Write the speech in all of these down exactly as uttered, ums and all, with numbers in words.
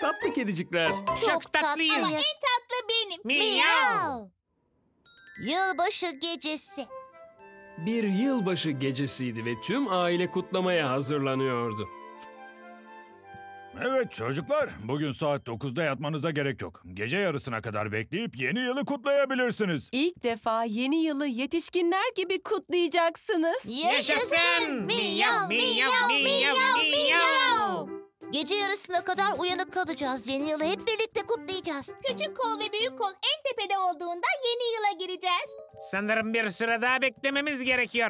tatlı kedicikler. Çok tatlıyız. Ama en tatlı benim. Miyav. Yılbaşı gecesi. Bir yılbaşı gecesiydi ve tüm aile kutlamaya hazırlanıyordu. Evet çocuklar, bugün saat dokuzda yatmanıza gerek yok. Gece yarısına kadar bekleyip yeni yılı kutlayabilirsiniz. İlk defa yeni yılı yetişkinler gibi kutlayacaksınız. Yaşasın. Miyav, miyav, miyav, miyav. Gece yarısına kadar uyanık kalacağız. Yeni yılı hep birlikte kutlayacağız. Küçük kol ve büyük kol en tepede olduğunda yeni yıla gireceğiz. Sanırım bir süre daha beklememiz gerekiyor.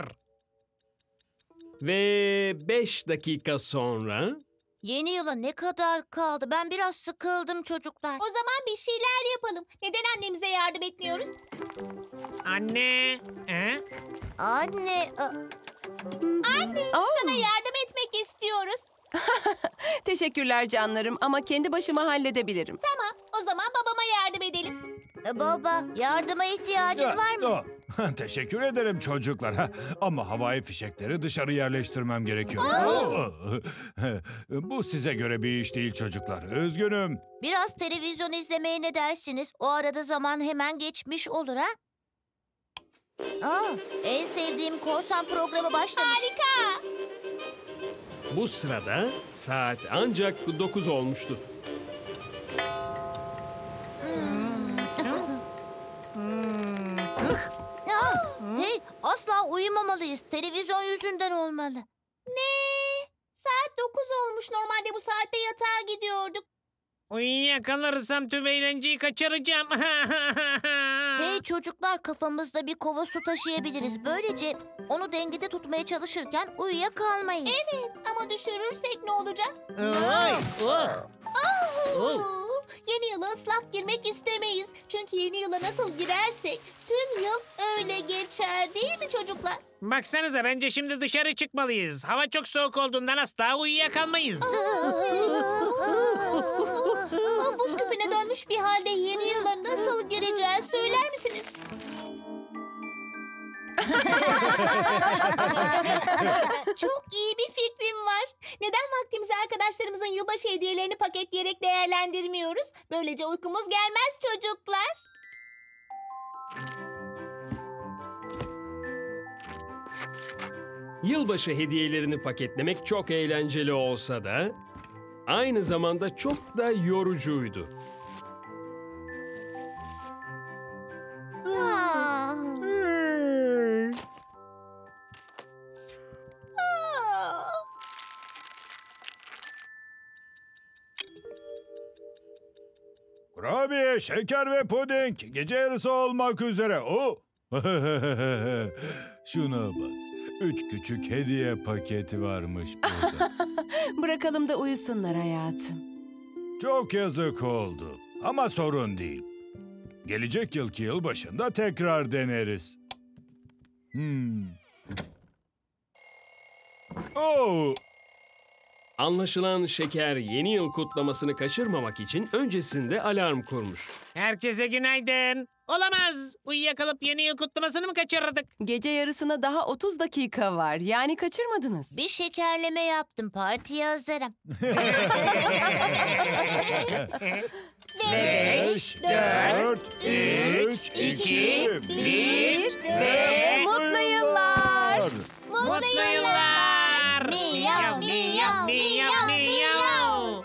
Ve beş dakika sonra... Yeni yıla ne kadar kaldı? Ben biraz sıkıldım çocuklar. O zaman bir şeyler yapalım. Neden annemize yardım etmiyoruz? Anne. He? Anne. a- Anne, Aa, sana yardım etmek istiyoruz. teşekkürler canlarım ama kendi başıma halledebilirim. Tamam, o zaman babama yardım edelim. e, Baba, yardıma ihtiyacın var mı? Ya, o. Teşekkür ederim çocuklar. Ha, Ama havai fişekleri dışarı yerleştirmem gerekiyor. Bu size göre bir iş değil çocuklar. Üzgünüm. Biraz televizyon izlemeye ne dersiniz? O arada zaman hemen geçmiş olur ha? Aa, en sevdiğim korsan programı başlamış. Harika. Bu sırada saat ancak dokuz olmuştu. Aa, hey, asla uyumamalıyız. Televizyon yüzünden olmalı. Ne? Saat dokuz olmuş. Normalde bu saatte yatağa gidiyorduk. Uyuyakalırsam tüm eğlenceyi kaçıracağım. Hey çocuklar, kafamızda bir kova su taşıyabiliriz. Böylece onu dengede tutmaya çalışırken uyuyakalmayız. Evet, ama düşürürsek ne olacak? Oy, oh. Oh. Yeni yıla ıslak girmek istemeyiz. Çünkü yeni yıla nasıl girersek tüm yıl öyle geçer, değil mi çocuklar? Baksanıza, bence şimdi dışarı çıkmalıyız. Hava çok soğuk olduğundan asla uyuyakalmayız. Buz küpüne dönmüş bir halde yeni yıla nasıl gireceğiz söyler misiniz? Çok iyi bir fikrim var. Neden vaktimizi arkadaşlarımızın yılbaşı hediyelerini paketleyerek değerlendirmiyoruz? Böylece uykumuz gelmez çocuklar. Yılbaşı hediyelerini paketlemek çok eğlenceli olsa da... aynı zamanda çok da yorucuydu. Aa. Kurabiye, şeker ve puding gece yarısı olmak üzere. Oh. Şuna bak. Üç küçük hediye paketi varmış burada. Bırakalım da uyusunlar hayatım. Çok yazık oldu. Ama sorun değil. Gelecek yılki yılbaşında tekrar deneriz. Hmm. Oh. Anlaşılan Şeker yeni yıl kutlamasını kaçırmamak için öncesinde alarm kurmuş. Herkese günaydın. Olamaz. Uyuyakalıp yeni yıl kutlamasını mı kaçırdık? Gece yarısına daha otuz dakika var. Yani kaçırmadınız. Bir şekerleme yaptım. Partiye hazırım. Beş, dört, üç, iki, bir ve mutlu yıllar. Mutlu yıllar. Miyav, miyav, miyav, miyav.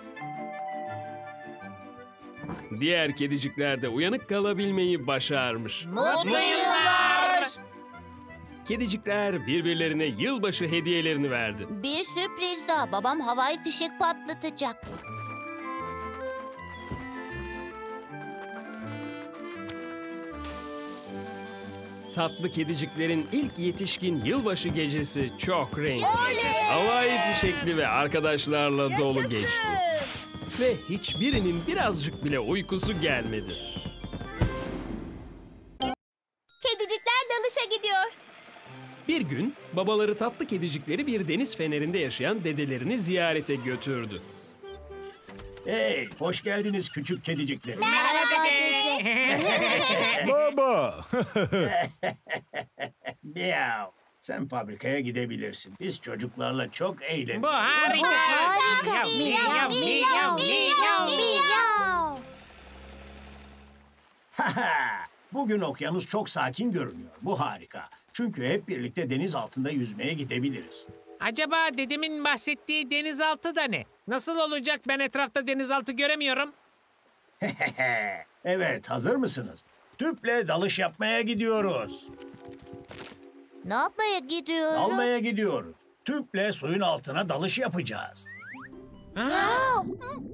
Diğer kedicikler de uyanık kalabilmeyi başarmış. Mutlu yıllar. Kedicikler birbirlerine yılbaşı hediyelerini verdi. Bir sürpriz daha. Babam havai fişek patlatacak. Tatlı kediciklerin ilk yetişkin yılbaşı gecesi çok renkli. Havai fişekli ve arkadaşlarla dolu geçti. Ve hiçbirinin birazcık bile uykusu gelmedi. Kedicikler dalışa gidiyor. Bir gün babaları tatlı kedicikleri bir deniz fenerinde yaşayan dedelerini ziyarete götürdü. Hey, hoş geldiniz küçük kedicikler. Merhaba dede. Baba. Miyav. Sen fabrikaya gidebilirsin. Biz çocuklarla çok Bu eğleniriz. harika. Harika. Miyav, miyav, miyav, miyav, miyav. Bugün okyanus çok sakin görünüyor. Bu harika. Çünkü hep birlikte deniz altında yüzmeye gidebiliriz. Acaba dedemin bahsettiği denizaltı da ne? Nasıl olacak, ben etrafta denizaltı göremiyorum. Evet, hazır mısınız? Tüple dalış yapmaya gidiyoruz. Ne yapmaya gidiyoruz? Dalmaya gidiyoruz. Tüple suyun altına dalış yapacağız. Aa,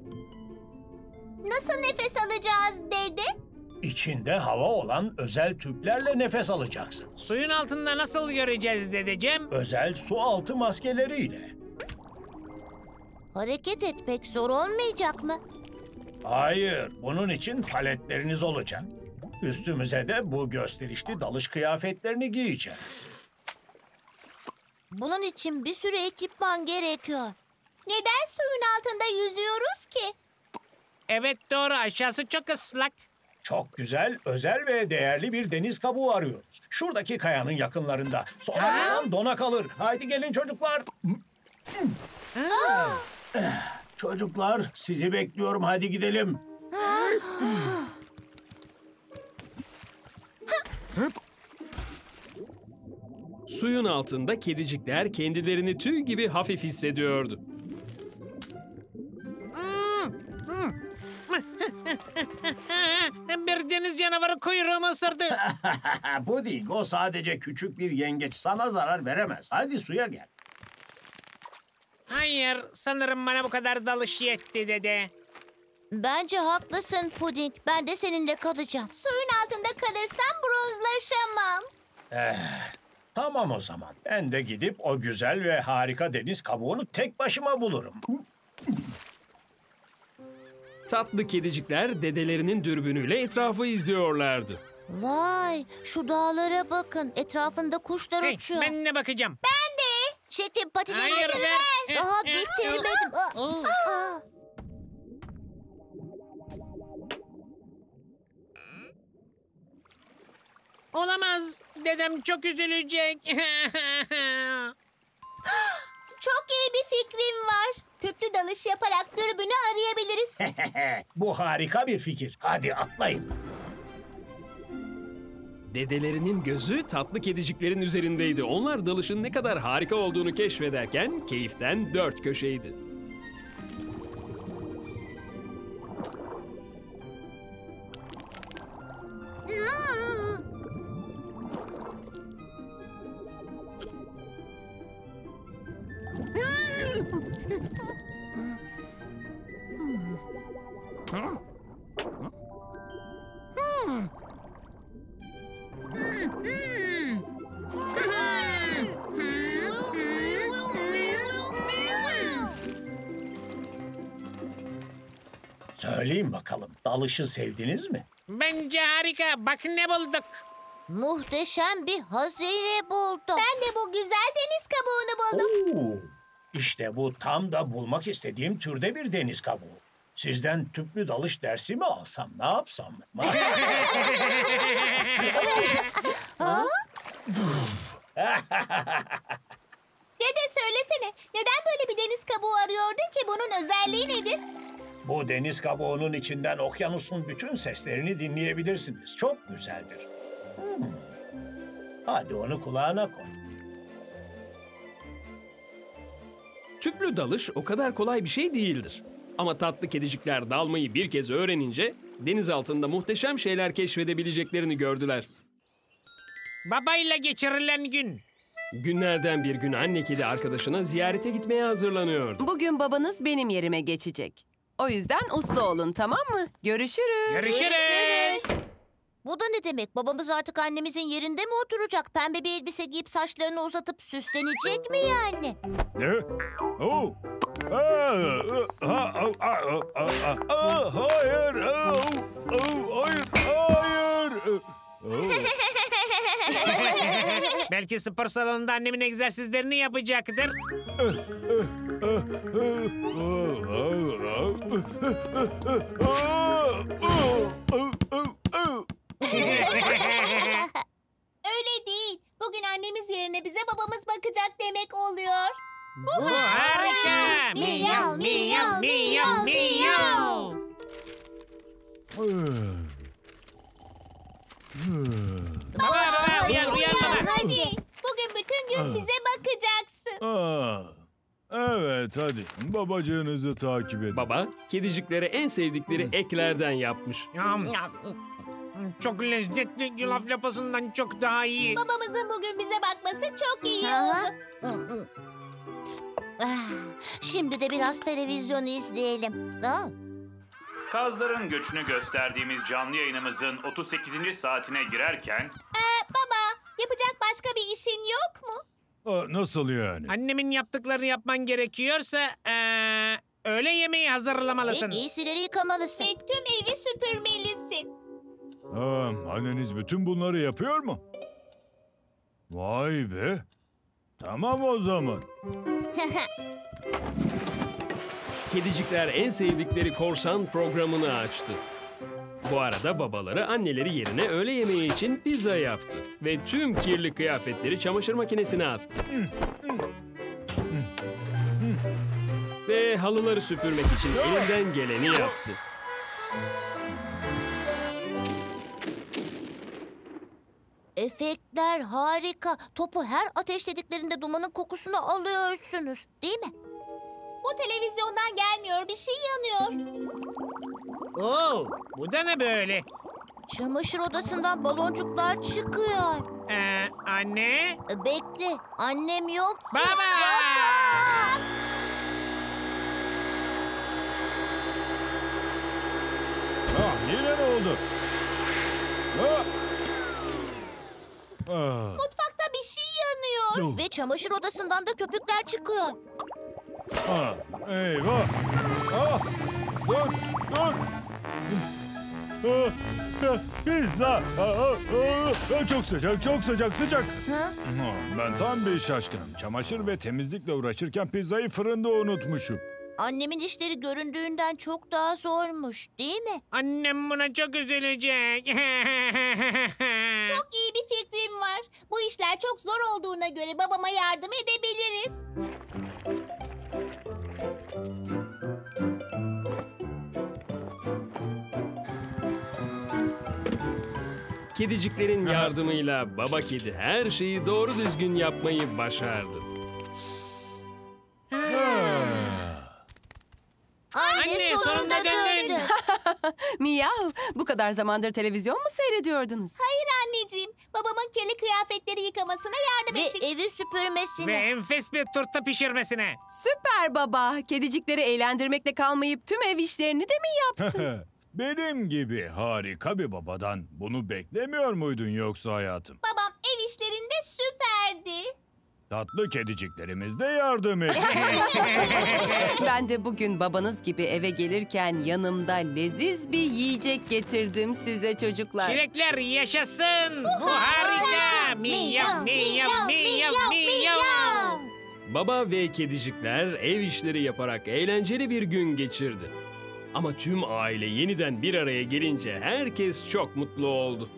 Nasıl nefes alacağız dede? İçinde hava olan özel tüplerle nefes alacaksın. Suyun altında nasıl göreceğiz dedeciğim? Özel su altı maskeleriyle. hareket etmek zor olmayacak mı? Hayır, bunun için paletleriniz olacak. Üstümüze de bu gösterişli dalış kıyafetlerini giyeceğiz. Bunun için bir sürü ekipman gerekiyor. Neden suyun altında yüzüyoruz ki? Evet doğru, aşağısı çok ıslak. Çok güzel, özel ve değerli bir deniz kabuğu arıyoruz. Şuradaki kayanın yakınlarında. Sonra dona kalır. Haydi gelin çocuklar. Çocuklar, sizi bekliyorum. Hadi gidelim. Suyun altında kedicikler kendilerini tüy gibi hafif hissediyordu. Bir deniz canavarı kuyruğumu ısırdı. Puding, o sadece küçük bir yengeç. Sana zarar veremez. Hadi suya gel. Hayır, sanırım bana bu kadar dalış yetti dede. Bence haklısın Puding. Ben de seninle kalacağım. Suyun altında kalırsam bronzlaşamam. Tamam o zaman. Ben de gidip o güzel ve harika deniz kabuğunu tek başıma bulurum. Tatlı kedicikler dedelerinin dürbünüyle etrafı izliyorlardı. Vay, şu dağlara bakın. Etrafında kuşlar Hey, uçuyor. ben de bakacağım. Çetin patileri Hayır, ver. ver. Daha Eh, eh, bitirmedim. Aa, Oo. aa. Olamaz. Dedem çok üzülecek. Çok iyi bir fikrim var. Tüplü dalış yaparak dürbünü arayabiliriz. Bu harika bir fikir. Hadi atlayın. Dedelerinin gözü tatlı kediciklerin üzerindeydi. Onlar dalışın ne kadar harika olduğunu keşfederken keyiften dört köşeydi. Söyleyin bakalım, dalışı sevdiniz mi? Bence harika. Bak ne bulduk. Muhteşem bir hazine buldum. Ben de bu güzel deniz kabuğunu buldum. Oo, işte bu tam da bulmak istediğim türde bir deniz kabuğu. Sizden tüplü dalış dersi mi alsam, ne yapsam? Dede söylesene, neden böyle bir deniz kabuğu arıyordun ki? Bunun özelliği nedir? Bu deniz kabuğunun içinden okyanusun bütün seslerini dinleyebilirsiniz. Çok güzeldir. Hmm. Hadi onu kulağına koy. Tüplü dalış o kadar kolay bir şey değildir. Ama tatlı kedicikler dalmayı bir kez öğrenince deniz altında muhteşem şeyler keşfedebileceklerini gördüler. Babayla geçirilen gün. Günlerden bir gün anne kedi arkadaşına ziyarete gitmeye hazırlanıyordu. Bugün babanız benim yerime geçecek. O yüzden uslu olun, tamam mı? Görüşürüz. Görüşürüz. Bu da ne demek? Babamız artık annemizin yerinde mi oturacak? Pembe bir elbise giyip saçlarını uzatıp süslenecek mi yani? Ne? Oh. Aa, ha, aa, aa, aa, aa, hayır. Aa, aa, hayır. Hayır. Oh. Belki spor salonunda annemin egzersizlerini yapacaktır. Öyle değil. Bugün annemiz yerine bize babamız bakacak demek oluyor. Bu harika. Miyav, miyav, miyav, miyav. Baba baba uyan uyan baba. Hadi. Bugün bütün gün bize bakacaksın. Aa, evet hadi babacığınızı takip edin. Baba, kediciklere en sevdikleri eklerden yapmış. Yam. Çok lezzetli, yulaf lapasından çok daha iyi. Babamızın bugün bize bakması çok iyi Aha. oldu. Ah, şimdi de biraz televizyon izleyelim. Aa, Kazların göçünü gösterdiğimiz canlı yayınımızın otuz sekizinci saatine girerken Ee, baba, yapacak başka bir işin yok mu? Aa, nasıl yani? Annemin yaptıklarını yapman gerekiyorsa eee, öğle yemeği hazırlamalısın. ve giysileri yıkamalısın. Ve tüm evi süpürmelisin. Aa, anneniz bütün bunları yapıyor mu? Vay be. Tamam o zaman. Kedicikler en sevdikleri korsan programını açtı. Bu arada babaları anneleri yerine öğle yemeği için pizza yaptı. Ve tüm kirli kıyafetleri çamaşır makinesine attı. Ve halıları süpürmek için elinden geleni yaptı. Efektler harika. Topu her ateşlediklerinde dumanın kokusunu alıyorsunuz, değil mi? Bu televizyondan gelmiyor, bir şey yanıyor. Oo, bu da ne böyle? Çamaşır odasından baloncuklar çıkıyor. Ee, anne? E, Bekle, annem yok. ki. Baba! Ah, yine ne oldu? Ah. Ah. Mutfakta bir şey yanıyor. Ve çamaşır odasından da köpükler çıkıyor. Ah, eyvah. Ah, dur, dur. Ah, ah, pizza. Ah, ah, ah, çok sıcak, çok sıcak, sıcak. Ha? Ah, Ben tam bir şaşkınım. Çamaşır ve temizlikle uğraşırken pizzayı fırında unutmuşum. Annemin işleri göründüğünden çok daha zormuş, değil mi? Annem buna çok üzülecek. Çok iyi bir fikrim var. Bu işler çok zor olduğuna göre babama yardım edebiliriz. Kediciklerin yardımıyla baba kedi her şeyi doğru düzgün yapmayı başardı. Anne, sonunda döndün. Miyav, bu kadar zamandır televizyon mu seyrediyordunuz? Hayır anneciğim. Babamın kirli kıyafetleri yıkamasına yardım Ve ettik. evi süpürmesine. Ve enfes bir turta pişirmesine. Süper baba. Kedicikleri eğlendirmekle kalmayıp tüm ev işlerini de mi yaptın? Benim gibi harika bir babadan bunu beklemiyor muydun yoksa hayatım? Babam ev işlerinde süperdi. Tatlı kediciklerimiz de yardım etti. Ben de bugün babanız gibi eve gelirken yanımda leziz bir yiyecek getirdim size çocuklar. Çilekler yaşasın. Bu harika. Miyav miyav miyav miyav. Baba ve kedicikler ev işleri yaparak eğlenceli bir gün geçirdi. Ama tüm aile yeniden bir araya gelince herkes çok mutlu oldu.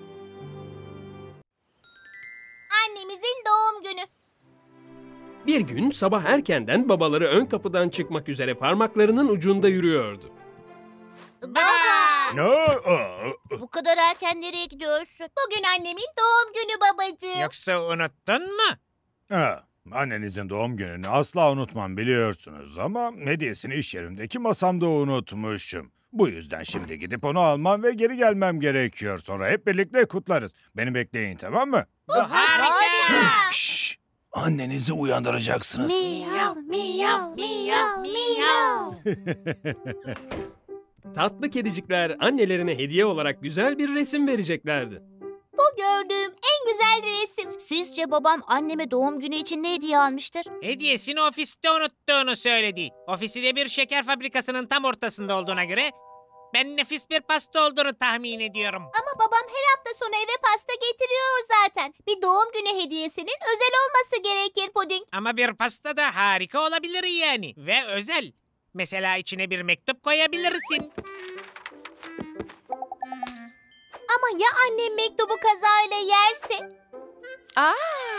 Annemizin doğum günü. Bir gün sabah erkenden babaları ön kapıdan çıkmak üzere parmaklarının ucunda yürüyordu. Baba! Ne? Aa, Bu kadar erken nereye gidiyorsun? Bugün annemin doğum günü babacığım. Yoksa unuttun mu? Ha, annenizin doğum gününü asla unutmam biliyorsunuz ama hediyesini iş yerimdeki masamda unutmuşum. Bu yüzden şimdi gidip onu almam ve geri gelmem gerekiyor. Sonra hep birlikte kutlarız. Beni bekleyin, tamam mı? Bu harika. Şşş! Annenizi uyandıracaksınız. Miyav, miyav, miyav, miyav. Tatlı kedicikler annelerine hediye olarak güzel bir resim vereceklerdi. Bu gördüğüm en güzel resim. Sizce babam anneme doğum günü için ne hediye almıştır? Hediyesini ofiste unuttuğunu söyledi. Ofisi de bir şeker fabrikasının tam ortasında olduğuna göre ben nefis bir pasta olduğunu tahmin ediyorum. Ama babam her hafta sonu eve pasta getiriyor zaten. Bir doğum günü hediyesinin özel olması gerekir puding. Ama bir pasta da harika olabilir yani ve özel. Mesela içine bir mektup koyabilirsin. Ama ya annem mektubu kazayla yerse? Aa!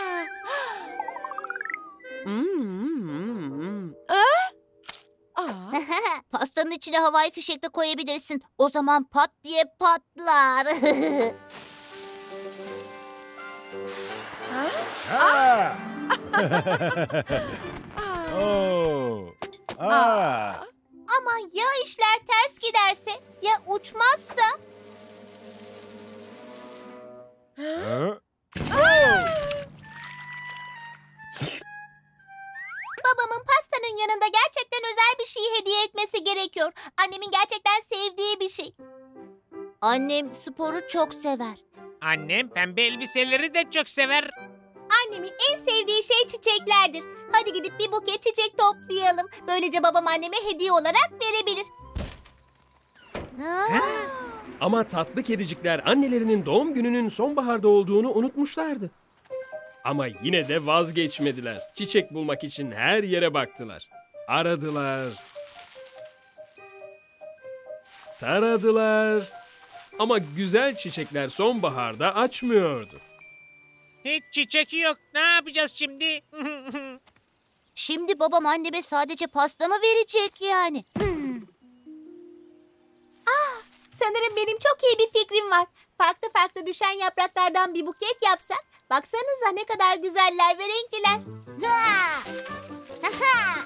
Hmm, hmm, hmm. Aa! Aa! Pastanın içine havai fişek de koyabilirsin. O zaman pat diye patlar. Aa! Oo! Aa! Ama ya işler ters giderse? Ya uçmazsa? Hı? Babamın pastanın yanında gerçekten özel bir şey hediye etmesi gerekiyor. Annemin gerçekten sevdiği bir şey. Annem sporu çok sever. Annem pembe elbiseleri de çok sever. Annemin en sevdiği şey çiçeklerdir. Hadi gidip bir buket çiçek toplayalım. Böylece babam anneme hediye olarak verebilir. Ama tatlı kedicikler annelerinin doğum gününün sonbaharda olduğunu unutmuşlardı. Ama yine de vazgeçmediler. Çiçek bulmak için her yere baktılar. Aradılar. Taradılar. Ama güzel çiçekler sonbaharda açmıyordu. Hiç çiçek yok. Ne yapacağız şimdi? Şimdi babam anneme sadece pasta mı verecek yani? Hmm. Sanırım benim çok iyi bir fikrim var. Farklı farklı düşen yapraklardan bir buket yapsak. Baksanıza ne kadar güzeller ve renkliler. Ha! Ha!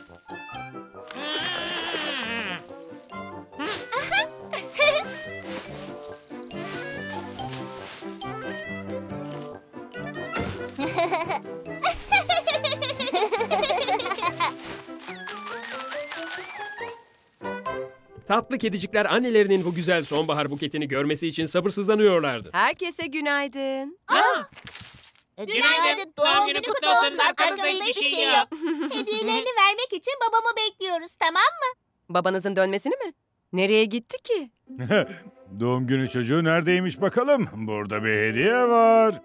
Tatlı kedicikler annelerinin bu güzel sonbahar buketini görmesi için sabırsızlanıyorlardı. Herkese günaydın. Günaydın. Doğum günü kutlu olsun. Arkamızda hiçbir şey yok. Hediyelerini vermek için babamı bekliyoruz, tamam mı? Babanızın dönmesini mi? Nereye gitti ki? Doğum günü çocuğu neredeymiş bakalım? Burada bir hediye var.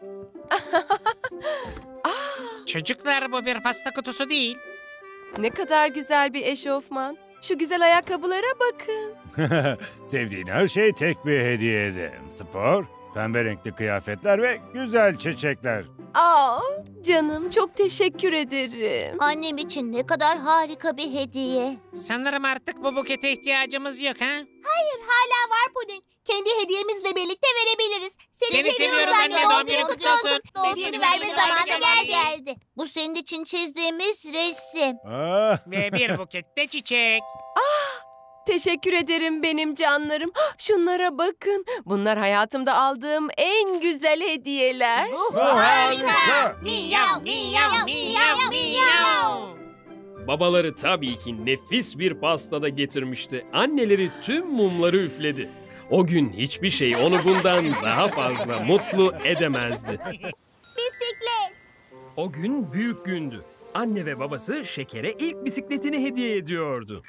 Çocuklar, bu bir pasta kutusu değil. Ne kadar güzel bir eşofman. Şu güzel ayakkabılara bakın. Sevdiğin her şey tek bir hediyede. Spor, pembe renkli kıyafetler ve güzel çiçekler. Aa, canım çok teşekkür ederim. Annem için ne kadar harika bir hediye. Sanırım artık bu bukete ihtiyacımız yok, ha? Hayır, hala var puding. Kendi hediyemizle birlikte verebiliriz. Seni, Seni seviyoruz anne, doğum günün kutlu olsun. Hediyeni verme zamanı Gel geldi. geldi. Bu senin için çizdiğimiz resim. Ah, Ve bir bukette çiçek. Teşekkür ederim benim canlarım. Şunlara bakın. Bunlar hayatımda aldığım en güzel hediyeler. Bu harika. Miyav, miyav, miyav, miyav. Babaları tabii ki nefis bir pastada getirmişti. Anneleri tüm mumları üfledi. O gün hiçbir şey onu bundan daha fazla mutlu edemezdi. Bisiklet. O gün büyük gündü. Anne ve babası Şeker'e ilk bisikletini hediye ediyordu.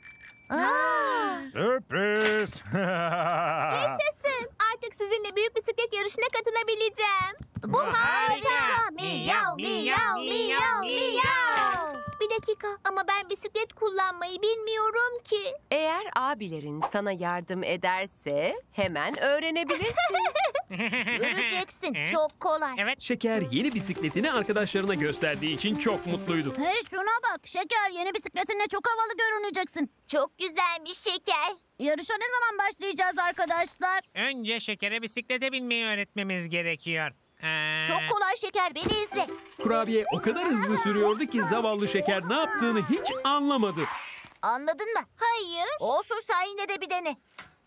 sürpriz. Yaşasın. Artık sizinle büyük bisiklet yarışına katılabileceğim. Bu harika. Miyav, miyav, miyav, miyav. Bir dakika, ama ben bisiklet kullanmayı bilmiyorum ki. Eğer abilerin sana yardım ederse hemen öğrenebilirsin. Göreceksin. Çok kolay. Evet. Şeker yeni bisikletini arkadaşlarına gösterdiği için çok mutluydu. Hey şuna bak. Şeker yeni bisikletinle çok havalı görüneceksin. Çok güzelmiş Şeker. Yarışa ne zaman başlayacağız arkadaşlar? Önce Şeker'e bisiklete binmeyi öğretmemiz gerekiyor. Ee, Çok kolay Şeker. Beni izle. Kurabiye o kadar hızlı sürüyordu ki zavallı Şeker ne yaptığını hiç anlamadı. Anladın mı? Hayır. Olsun sen yine de bir dene.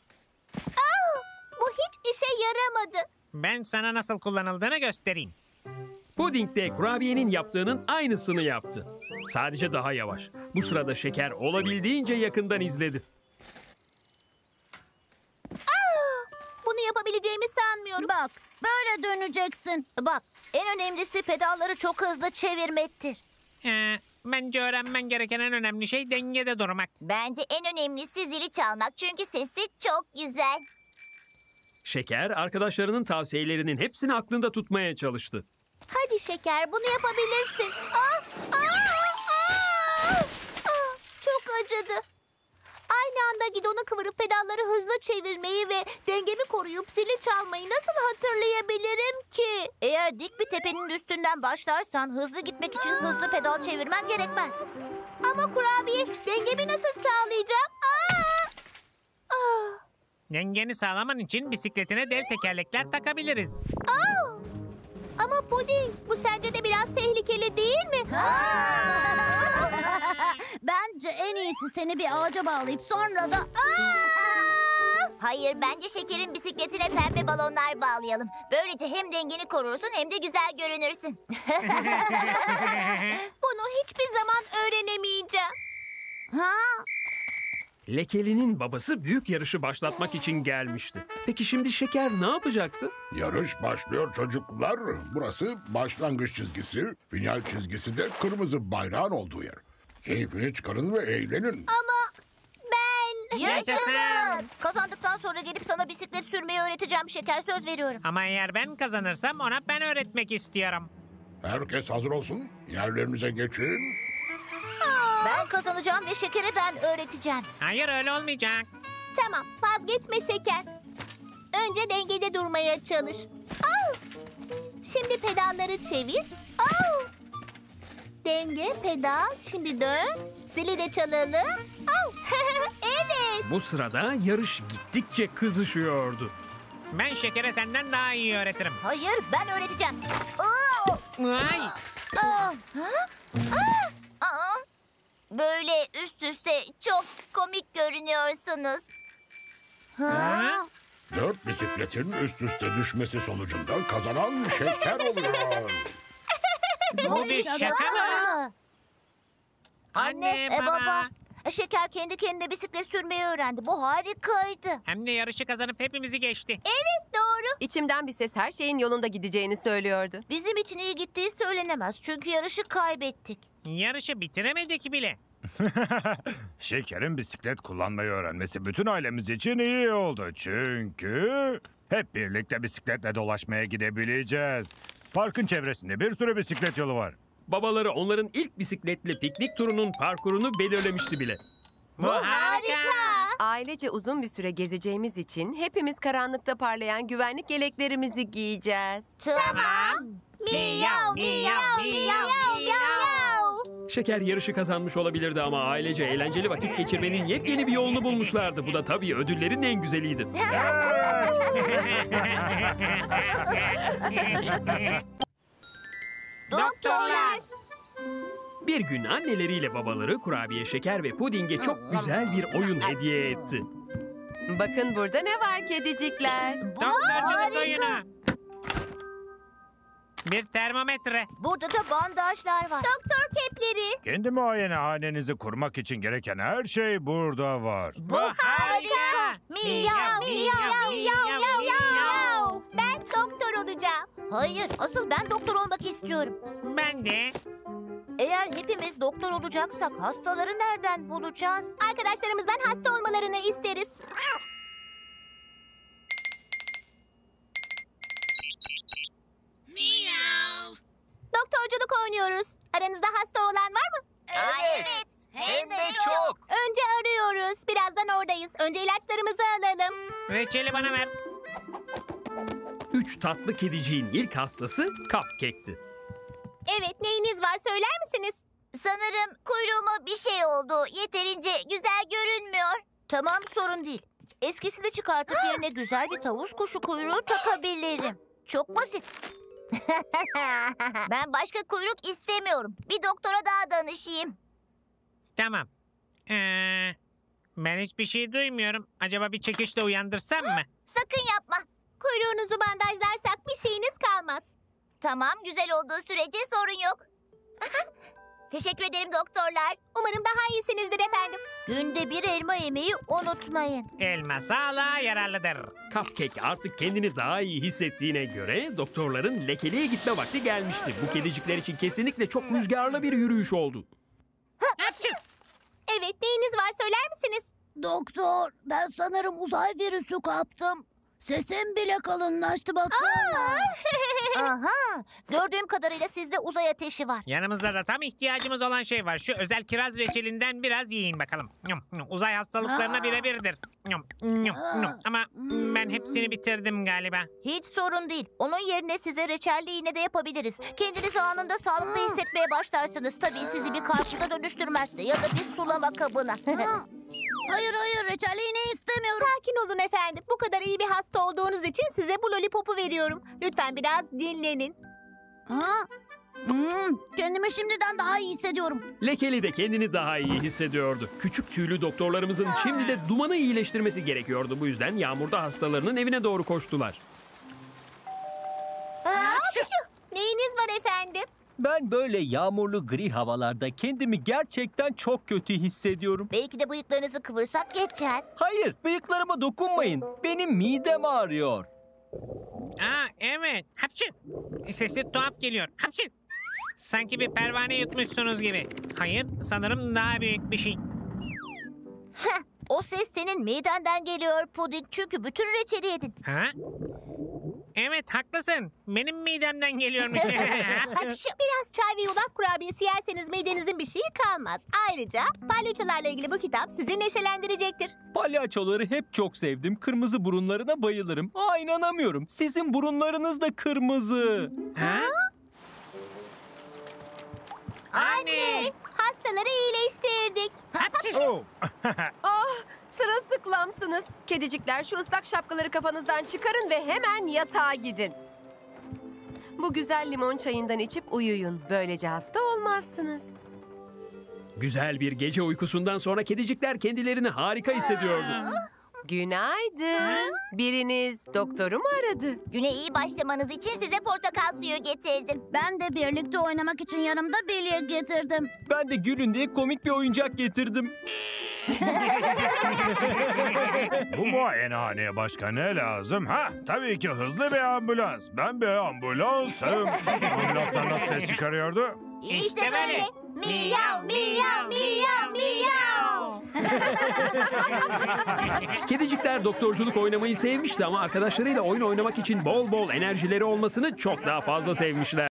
Bu hiç işe yaramadı. Ben sana nasıl kullanıldığını göstereyim. Puding de kurabiyenin yaptığının aynısını yaptı. Sadece daha yavaş. Bu sırada Şeker olabildiğince yakından izledi. Bunu yapabileceğimi sanmıyorum. Bak böyle döneceksin. Bak en önemlisi pedalları çok hızlı çevirmektir. Ee, bence öğrenmen gereken en önemli şey dengede durmak. Bence en önemlisi zili çalmak çünkü sesi çok güzel. Şeker arkadaşlarının tavsiyelerinin hepsini aklında tutmaya çalıştı. Hadi Şeker, bunu yapabilirsin. Aa, aa, aa, aa, çok acıdı. Aynı anda gidonu kıvırıp pedalları hızlı çevirmeyi ve dengemi koruyup zili çalmayı nasıl hatırlayabilirim ki? Eğer dik bir tepenin üstünden başlarsan hızlı gitmek için hızlı pedal çevirmen gerekmez. Ama kurabiye, dengemi nasıl sağlayacağım? Aa! Ama Puding, bu sence de biraz tehlikeli değil mi? Bence en iyisi seni bir ağaca bağlayıp sonra da... Hayır, bence Şeker'in bisikletine pembe balonlar bağlayalım. Böylece hem dengeni korursun hem de güzel görünürsün. Bunu hiçbir zaman öğrenemeyeceğim. Ha? Lekeli'nin babası büyük yarışı başlatmak için gelmişti. Peki şimdi Şeker ne yapacaktı? Yarış başlıyor çocuklar. Burası başlangıç çizgisi, final çizgisi de kırmızı bayrağın olduğu yer. Keyfini çıkarın ve eğlenin. Ama ben... Yaşasın! Kazandıktan sonra gelip sana bisiklet sürmeyi öğreteceğim Şeker, söz veriyorum. Ama eğer ben kazanırsam ona ben öğretmek istiyorum. Herkes hazır olsun. Yerlerinize geçin. Ben kazanacağım ve Şeker'e ben öğreteceğim. Hayır, öyle olmayacak. Tamam, vazgeçme Şeker. Önce dengede durmaya çalış. Au! Şimdi pedalları çevir. Au! Denge, pedal, şimdi dön. Zili de çalalım. Au! Evet. Bu sırada yarış gittikçe kızışıyordu. Ben Şeker'e senden daha iyi öğretirim. Hayır, ben öğreteceğim. Aa! Ay! Aa! Aa, böyle üst üste çok komik görünüyorsunuz. Ha? Dört bisikletin üst üste düşmesi sonucunda kazanan Şeker oluyor. Bu bir şaka mı? Anne, Anne, e, baba. baba. E, Şeker kendi kendine bisiklet sürmeyi öğrendi. Bu harikaydı. Hem de yarışı kazanıp hepimizi geçti. Evet, doğru. İçimden bir ses her şeyin yolunda gideceğini söylüyordu. Bizim için iyi gittiği söylenemez. Çünkü yarışı kaybettik. Yarışı bitiremedik bile. Şeker'in bisiklet kullanmayı öğrenmesi bütün ailemiz için iyi oldu. Çünkü hep birlikte bisikletle dolaşmaya gidebileceğiz. Parkın çevresinde bir sürü bisiklet yolu var. Babaları onların ilk bisikletli piknik turunun parkurunu belirlemişti bile. Bu harika. Ailece uzun bir süre gezeceğimiz için hepimiz karanlıkta parlayan güvenlik yeleklerimizi giyeceğiz. Tamam. Miyav, miyav, miyav, miyav. Şeker yarışı kazanmış olabilirdi ama ailece eğlenceli vakit geçirmenin yepyeni bir yolunu bulmuşlardı. Bu da tabii ödüllerin en güzeliydi. Doktorlar. Bir gün anneleriyle babaları kurabiye, şeker ve pudinge çok güzel bir oyun hediye etti. Bakın burada ne var kedicikler? Doktorculuk oyunu. Bir termometre. Burada da bandajlar var. Doktor kepleri. Kendi muayenehanenizi kurmak için gereken her şey burada var. Bu harika. Miyav, miyav, miyav, Miyav. Ben doktor olacağım. Hayır, asıl ben doktor olmak istiyorum. Ben de. Eğer hepimiz doktor olacaksak hastaları nereden bulacağız? Arkadaşlarımızdan hasta olmalarını isteriz. Doktorculuk oynuyoruz. Aranızda hasta olan var mı? Evet, hem de çok. Önce arıyoruz. Birazdan oradayız. Önce ilaçlarımızı alalım. Reçeli bana ver. Üç tatlı kediciğin ilk hastası Cupcake'ti. Evet, neyiniz var söyler misiniz? Sanırım kuyruğuma bir şey oldu. Yeterince güzel görünmüyor. Tamam, sorun değil. Eskisini çıkartıp yerine güzel bir tavus kuşu kuyruğu takabilirim. Çok basit. Ben başka kuyruk istemiyorum. Bir doktora daha danışayım. Tamam. Ee, ben hiçbir şey duymuyorum. Acaba bir çekişle uyandırsam mı? Sakın yapma. Kuyruğunuzu bandajlarsak bir şeyiniz kalmaz. Tamam, güzel olduğu sürece sorun yok. Teşekkür ederim doktorlar. Umarım daha iyisinizdir efendim. Günde bir elma yemeyi unutmayın. Elma sağlığa yararlıdır. Cupcake artık kendini daha iyi hissettiğine göre doktorların Lekeli'ye gitme vakti gelmişti. Bu kedicikler için kesinlikle çok rüzgarlı bir yürüyüş oldu. Evet, neyiniz var söyler misiniz? Doktor, ben sanırım uzay virüsü kaptım. Sesim bile kalınlaştı baksana. Aha, gördüğüm kadarıyla sizde uzay ateşi var. Yanımızda da tam ihtiyacımız olan şey var. Şu özel kiraz reçelinden biraz yiyin bakalım. Nyum, nyum. Uzay hastalıklarına birebirdir. Nyum, nyum, nyum. Ama ben hepsini bitirdim galiba. Hiç sorun değil. Onun yerine size reçelli iğne de yapabiliriz. Kendinizi anında sağlıklı hissetmeye başlarsınız. Tabii sizi bir karpuza dönüştürmezse ya da bir sulama kabına. Hayır hayır, reçelli iğne istemiyorum. Sakin olun efendim. Bu kadar iyi bir hasta olduğunuz için size bu lollipopu veriyorum. Lütfen biraz dinlenin. Ha? Hmm, kendimi şimdiden daha iyi hissediyorum. Lekeli de kendini daha iyi hissediyordu. Küçük tüylü doktorlarımızın şimdi de Duman'ı iyileştirmesi gerekiyordu. Bu yüzden yağmurda hastalarının evine doğru koştular. Neyiniz var efendim? Ben böyle yağmurlu gri havalarda kendimi gerçekten çok kötü hissediyorum. Belki de bıyıklarınızı kıvırsak geçer. Hayır, bıyıklarıma dokunmayın. Benim midem ağrıyor. Aa evet. Hapşı. Sesi tuhaf geliyor. Hapşı. Sanki bir pervane yutmuşsunuz gibi. Hayır, sanırım daha büyük bir şey. O ses senin midenden geliyor Puding. Çünkü bütün reçeli yedin. Ha? Evet, haklısın. Benim midemden geliyormuş. Biraz çay ve yulaf kurabiyesi yerseniz midenizin bir şeyi kalmaz. Ayrıca palyaçolarla ilgili bu kitap sizi neşelendirecektir. Palyaçoları hep çok sevdim. Kırmızı burunlarına bayılırım. Aa, inanamıyorum. Sizin burunlarınız da kırmızı. Ha? Anne! Hastaları iyileştirdik. Oh, sırılsıklamsınız. Kedicikler, şu ıslak şapkaları kafanızdan çıkarın ve hemen yatağa gidin. Bu güzel limon çayından içip uyuyun. Böylece hasta olmazsınız. Güzel bir gece uykusundan sonra kedicikler kendilerini harika hissediyordu. Günaydın. Biriniz doktoru mu aradı? Güne iyi başlamanız için size portakal suyu getirdim. Ben de birlikte oynamak için yanımda bilye getirdim. Ben de gülün diye komik bir oyuncak getirdim. Bu muayenehaneye başka ne lazım? Ha, tabii ki hızlı bir ambulans. Ben bir ambulansım. Ambulanslar nasıl ses çıkarıyordu? İşte böyle. Miyav, miyav, miyav, miyav. Kedicikler doktorculuk oynamayı sevmişti ama arkadaşlarıyla oyun oynamak için bol bol enerjileri olmasını çok daha fazla sevmişler.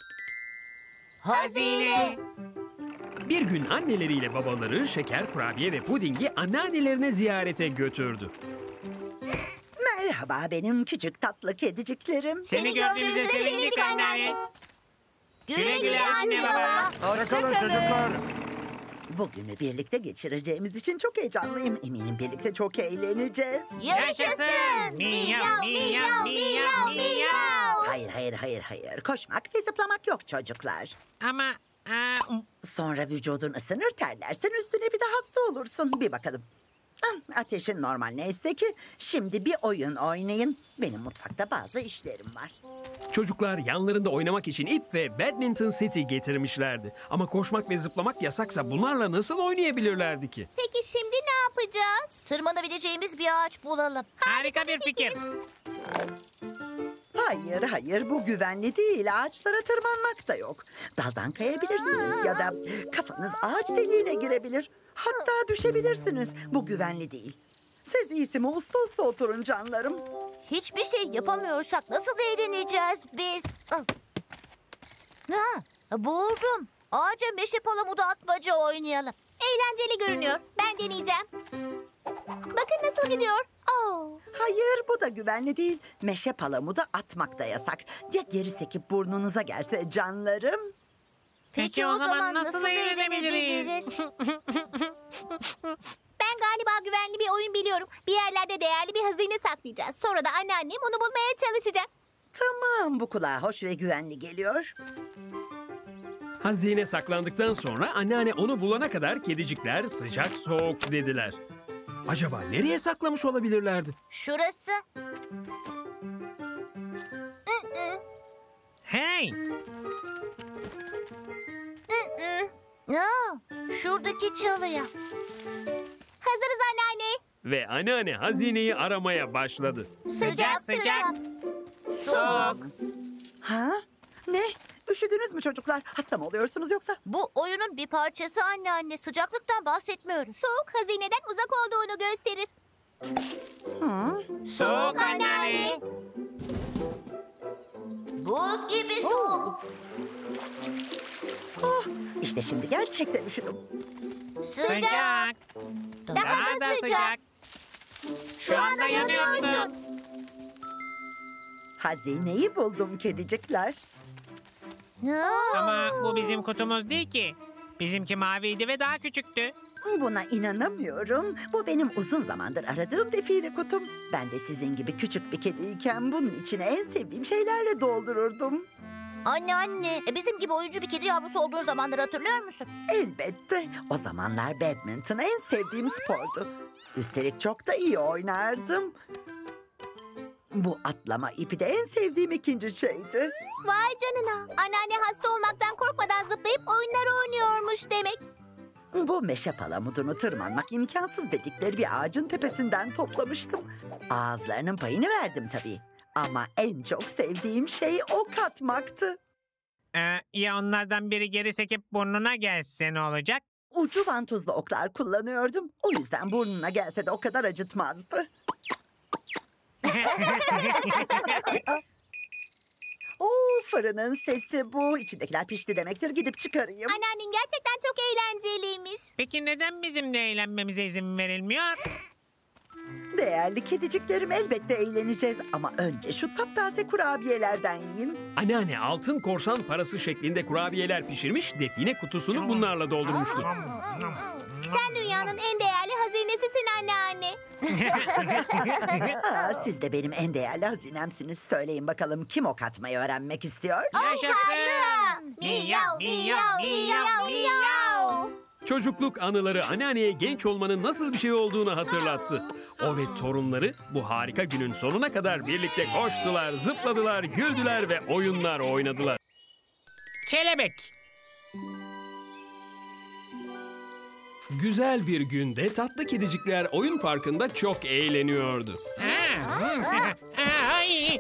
Hazine. Bir gün anneleriyle babaları şeker, kurabiye ve pudingi anneannelerine ziyarete götürdü. Merhaba benim küçük tatlı kediciklerim. Seni gördüğümüze sevindik anneanne. Güle güle anne baba. Bakalım çocuklar. Bugünü birlikte geçireceğimiz için çok heyecanlıyım. Eminim birlikte çok eğleneceğiz. Yaşasın. Miyav, miyav, miyav, miyav. Hayır hayır hayır hayır. Koşmak ve zıplamak yok çocuklar. Ama... Aa, Sonra vücudun ısınır, terlersin, üstüne bir de hasta olursun. Bir bakalım. Ah, ateşin normal neyse ki. Şimdi bir oyun oynayın. Benim mutfakta bazı işlerim var. Çocuklar yanlarında oynamak için ip ve badminton seti getirmişlerdi. Ama koşmak ve zıplamak yasaksa bunlarla nasıl oynayabilirlerdi ki? Peki şimdi ne yapacağız? Tırmanabileceğimiz bir ağaç bulalım. harika bir fikir. Hayır hayır bu güvenli değil. Ağaçlara tırmanmak da yok. Daldan kayabilirsiniz ya da kafanız ağaç deliğine girebilir. Hatta düşebilirsiniz. Bu güvenli değil. Siz iyisi mi uslu uslu oturun canlarım. Hiçbir şey yapamıyorsak nasıl eğleneceğiz biz? Ah. Ha, buldum. Ağaca meşe palamudu atmaca oynayalım. Eğlenceli görünüyor. Ben deneyeceğim. Bakın nasıl gidiyor. Oo. Hayır bu da güvenli değil. Meşe palamudu atmak da yasak. Ya geri sekip burnunuza gelse canlarım? Peki o zaman nasıl eğlenebiliriz? Ben galiba güvenli bir oyun biliyorum. Bir yerlerde değerli bir hazine saklayacağız. Sonra da anneannem onu bulmaya çalışacak. Tamam bu kulağa hoş ve güvenli geliyor. Hazine saklandıktan sonra anneanne onu bulana kadar kedicikler sıcak soğuk dediler. Acaba nereye saklamış olabilirlerdi? Şurası. Hey! Aa, şuradaki çalıya. Hazırız anneanne. Ve anneanne hazineyi aramaya başladı. Sıcak sıcak. Soğuk. Ha? Ne? Üşüdünüz mü çocuklar? Hasta mı oluyorsunuz yoksa? Bu oyunun bir parçası anneanne. Sıcaklıktan bahsetmiyoruz. Soğuk hazineden uzak olduğunu gösterir. Hı? Soğuk anneanne. Buz gibi soğuk. Oh, işte şimdi gerçekten üşüdüm. Sıcak. Daha da sıcak. Şu anda yanıyorsun. Hazineyi buldum kedicikler. Ama bu bizim kutumuz değil ki. Bizimki maviydi ve daha küçüktü. Buna inanamıyorum. Bu benim uzun zamandır aradığım define kutum. Ben de sizin gibi küçük bir kediyken bunun içine en sevdiğim şeylerle doldururdum. Anneanne, e, bizim gibi oyuncu bir kedi yavrusu olduğun zamanları hatırlıyor musun? Elbette. O zamanlar badminton en sevdiğim spordu. Üstelik çok da iyi oynardım. Bu atlama ipi de en sevdiğim ikinci şeydi. Vay canına. Anneanne hasta olmaktan korkmadan zıplayıp oyunlar oynuyormuş demek. Bu meşe palamudunu tırmanmak imkansız dedikleri bir ağacın tepesinden toplamıştım. Ağızlarının payını verdim tabii. Ama en çok sevdiğim şey ok atmaktı. Ee, ya onlardan biri geri sekip burnuna gelse ne olacak? Ucu vantuzlu oklar kullanıyordum. O yüzden burnuna gelse de o kadar acıtmazdı. Oo, fırının sesi bu. İçindekiler pişti demektir. Gidip çıkarayım. Anneannen gerçekten çok eğlenceliymiş. Peki neden bizim de eğlenmemize izin verilmiyor? Değerli kediciklerim, elbette eğleneceğiz. Ama önce şu taptaze kurabiyelerden yiyin. Anneanne altın korsan parası şeklinde kurabiyeler pişirmiş, define kutusunu bunlarla doldurmuştu. Sen dünyanın en değerli hazinesisin anneanne. Aa, siz de benim en değerli hazinemsiniz. Söyleyin bakalım, kim ok atmayı öğrenmek istiyor? Yaşasın! Miyav, miyav, miyav, miyav. Çocukluk anıları anneanneye genç olmanın nasıl bir şey olduğunu hatırlattı. O ve torunları bu harika günün sonuna kadar birlikte koştular, zıpladılar, güldüler ve oyunlar oynadılar. Kelebek. Güzel bir günde tatlı kedicikler oyun parkında çok eğleniyordu. Ay.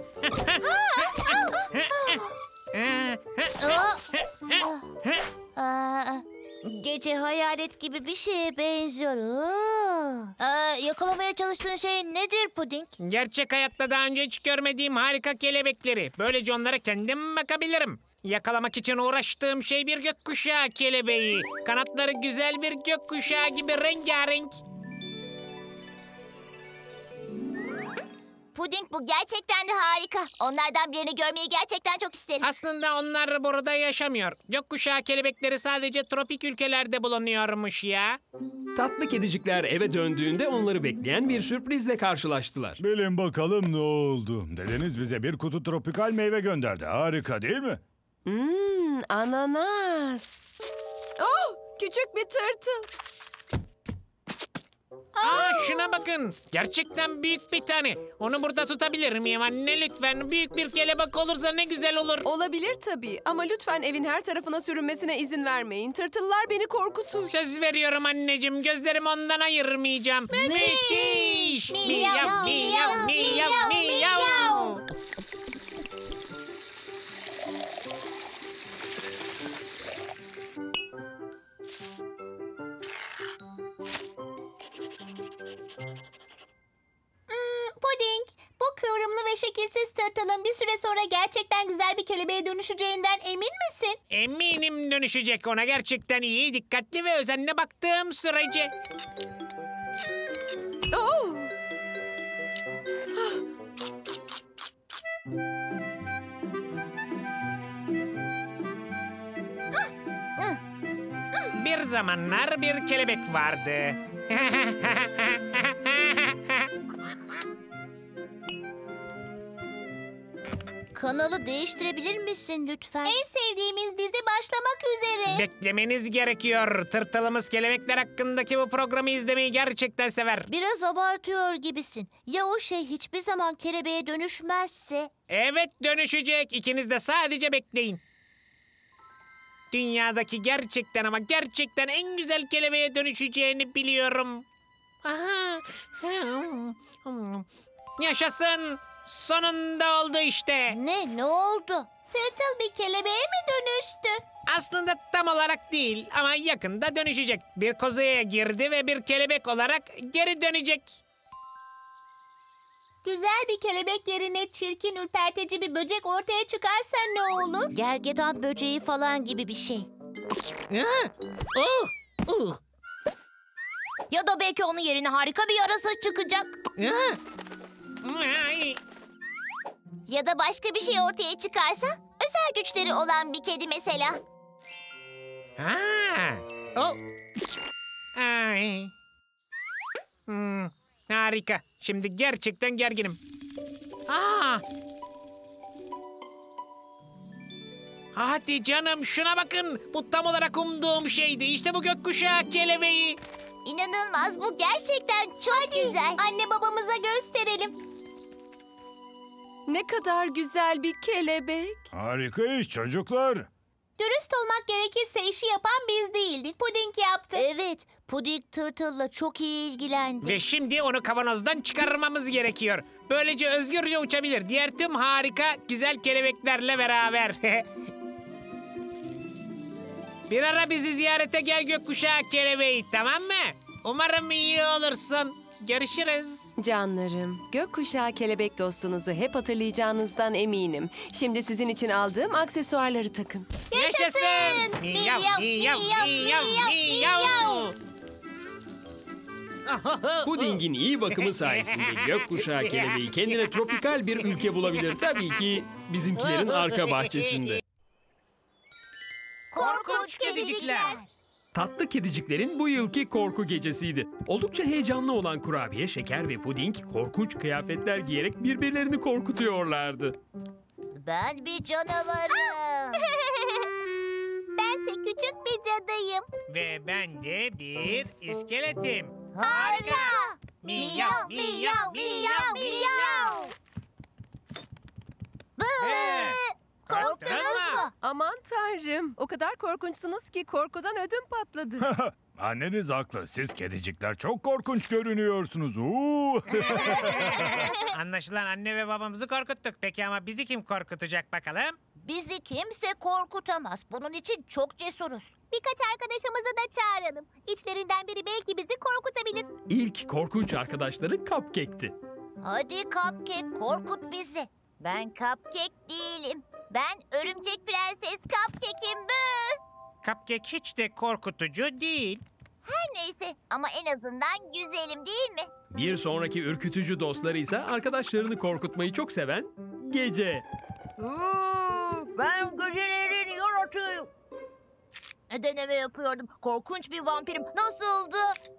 Aa, gece hayalet gibi bir şeye benziyor. Aa, Aa, yakalamaya çalıştığın şey nedir Puding? Gerçek hayatta daha önce hiç görmediğim harika kelebekleri. Böylece onlara kendim bakabilirim. Yakalamak için uğraştığım şey bir gökkuşağı kelebeği. Kanatları güzel bir gökkuşağı gibi rengarenk. Puding, bu gerçekten de harika. Onlardan birini görmeyi gerçekten çok isterim. Aslında onlar burada yaşamıyor. Gökkuşağı kelebekleri sadece tropik ülkelerde bulunuyormuş ya. Tatlı kedicikler eve döndüğünde onları bekleyen bir sürprizle karşılaştılar. Bilin bakalım ne oldu? Dedeniz bize bir kutu tropikal meyve gönderdi. Harika değil mi? Hmm, ananas. Oh, küçük bir tırtıl. Aa, şuna bakın. Gerçekten büyük bir tane. Onu burada tutabilir miyim anne lütfen? Büyük bir kelebek olursa ne güzel olur. Olabilir tabii ama lütfen evin her tarafına sürünmesine izin vermeyin. Tırtıllar beni korkutur. Söz veriyorum anneciğim. Gözlerimi ondan ayırmayacağım. Müthiş! Miyav, miyav, miyav, miyav. Puding, bu kıvrımlı ve şekilsiz tırtılın bir süre sonra gerçekten güzel bir kelebeğe dönüşeceğinden emin misin? Eminim dönüşecek. Ona gerçekten iyi, dikkatli ve özenle baktığım sürece. Oh! Bir zamanlar bir kelebek vardı. Kanalı değiştirebilir misin lütfen? En sevdiğimiz dizi başlamak üzere. Beklemeniz gerekiyor. Tırtılımız kelebekler hakkındaki bu programı izlemeyi gerçekten sever. Biraz abartıyor gibisin. Ya o şey hiçbir zaman kelebeğe dönüşmezse? Evet dönüşecek. İkiniz de sadece bekleyin. Dünyadaki gerçekten ama gerçekten en güzel kelebeğe dönüşeceğini biliyorum. Aha. Yaşasın. Sonunda oldu işte. Ne? Ne oldu? Tırtıl bir kelebeğe mi dönüştü? Aslında tam olarak değil ama yakında dönüşecek. Bir kozaya girdi ve bir kelebek olarak geri dönecek. Güzel bir kelebek yerine çirkin, ürpertici bir böcek ortaya çıkarsa ne olur? Gergedan böceği falan gibi bir şey. Oh, oh. Ya da belki onun yerine harika bir yarasa çıkacak. Ay. Ya da başka bir şey ortaya çıkarsa? Özel güçleri olan bir kedi mesela. Ha. Oh. Ay. Hmm, harika. Şimdi gerçekten gerginim. Aa. Hadi canım şuna bakın. Bu tam olarak umduğum şeydi. İşte bu gökkuşağı kelebeği. İnanılmaz, bu gerçekten çok güzel. Anne babamıza gösterelim. Ne kadar güzel bir kelebek. Harika iş çocuklar. Dürüst olmak gerekirse işi yapan biz değildik. Puding yaptı. Evet, Puding Turtle'la çok iyi ilgilendi. Ve şimdi onu kavanozdan çıkarmamız gerekiyor. Böylece özgürce uçabilir. Diğer tüm harika güzel kelebeklerle beraber. Bir ara bizi ziyarete gel gökkuşağı kelebeği, tamam mı? Umarım iyi olursun. Görüşürüz. Canlarım, gökkuşağı kelebek dostunuzu hep hatırlayacağınızdan eminim. Şimdi sizin için aldığım aksesuarları takın. Yaşasın! Miyav, miyav, miyav, miyav. Puding'in iyi bakımı sayesinde gökkuşağı kelebeği kendine tropikal bir ülke bulabilir. Tabii ki bizimkilerin arka bahçesinde. Korkunç kedicikler. Tatlı kediciklerin bu yılki korku gecesiydi. Oldukça heyecanlı olan kurabiye, şeker ve puding korkunç kıyafetler giyerek birbirlerini korkutuyorlardı. Ben bir canavarım. Bense küçük bir cadıyım. Ve ben de bir iskeletim. Harika. Miyav, miyav, miyav, miyav. Ee, korktunuz mu? Aman tanrım, o kadar korkunçsunuz ki korkudan ödüm patladı. Anneniz haklı. Siz kedicikler çok korkunç görünüyorsunuz. Uuu. Anlaşılan anne ve babamızı korkuttuk. Peki ama bizi kim korkutacak bakalım? Bizi kimse korkutamaz. Bunun için çok cesuruz. Birkaç arkadaşımızı da çağıralım. İçlerinden biri belki bizi korkutabilir. İlk korkunç arkadaşları Cupcake'ti. Hadi Cupcake, korkut bizi. Ben cupcake değilim. Ben örümcek prenses Cupcake'im. Bı. Cupcake hiç de korkutucu değil. Her neyse ama en azından güzelim değil mi? Bir sonraki ürkütücü dostları ise arkadaşlarını korkutmayı çok seven Gece. Ben gecelerin yaratığıyım. Deneme yapıyordum. Korkunç bir vampirim. Nasıldı?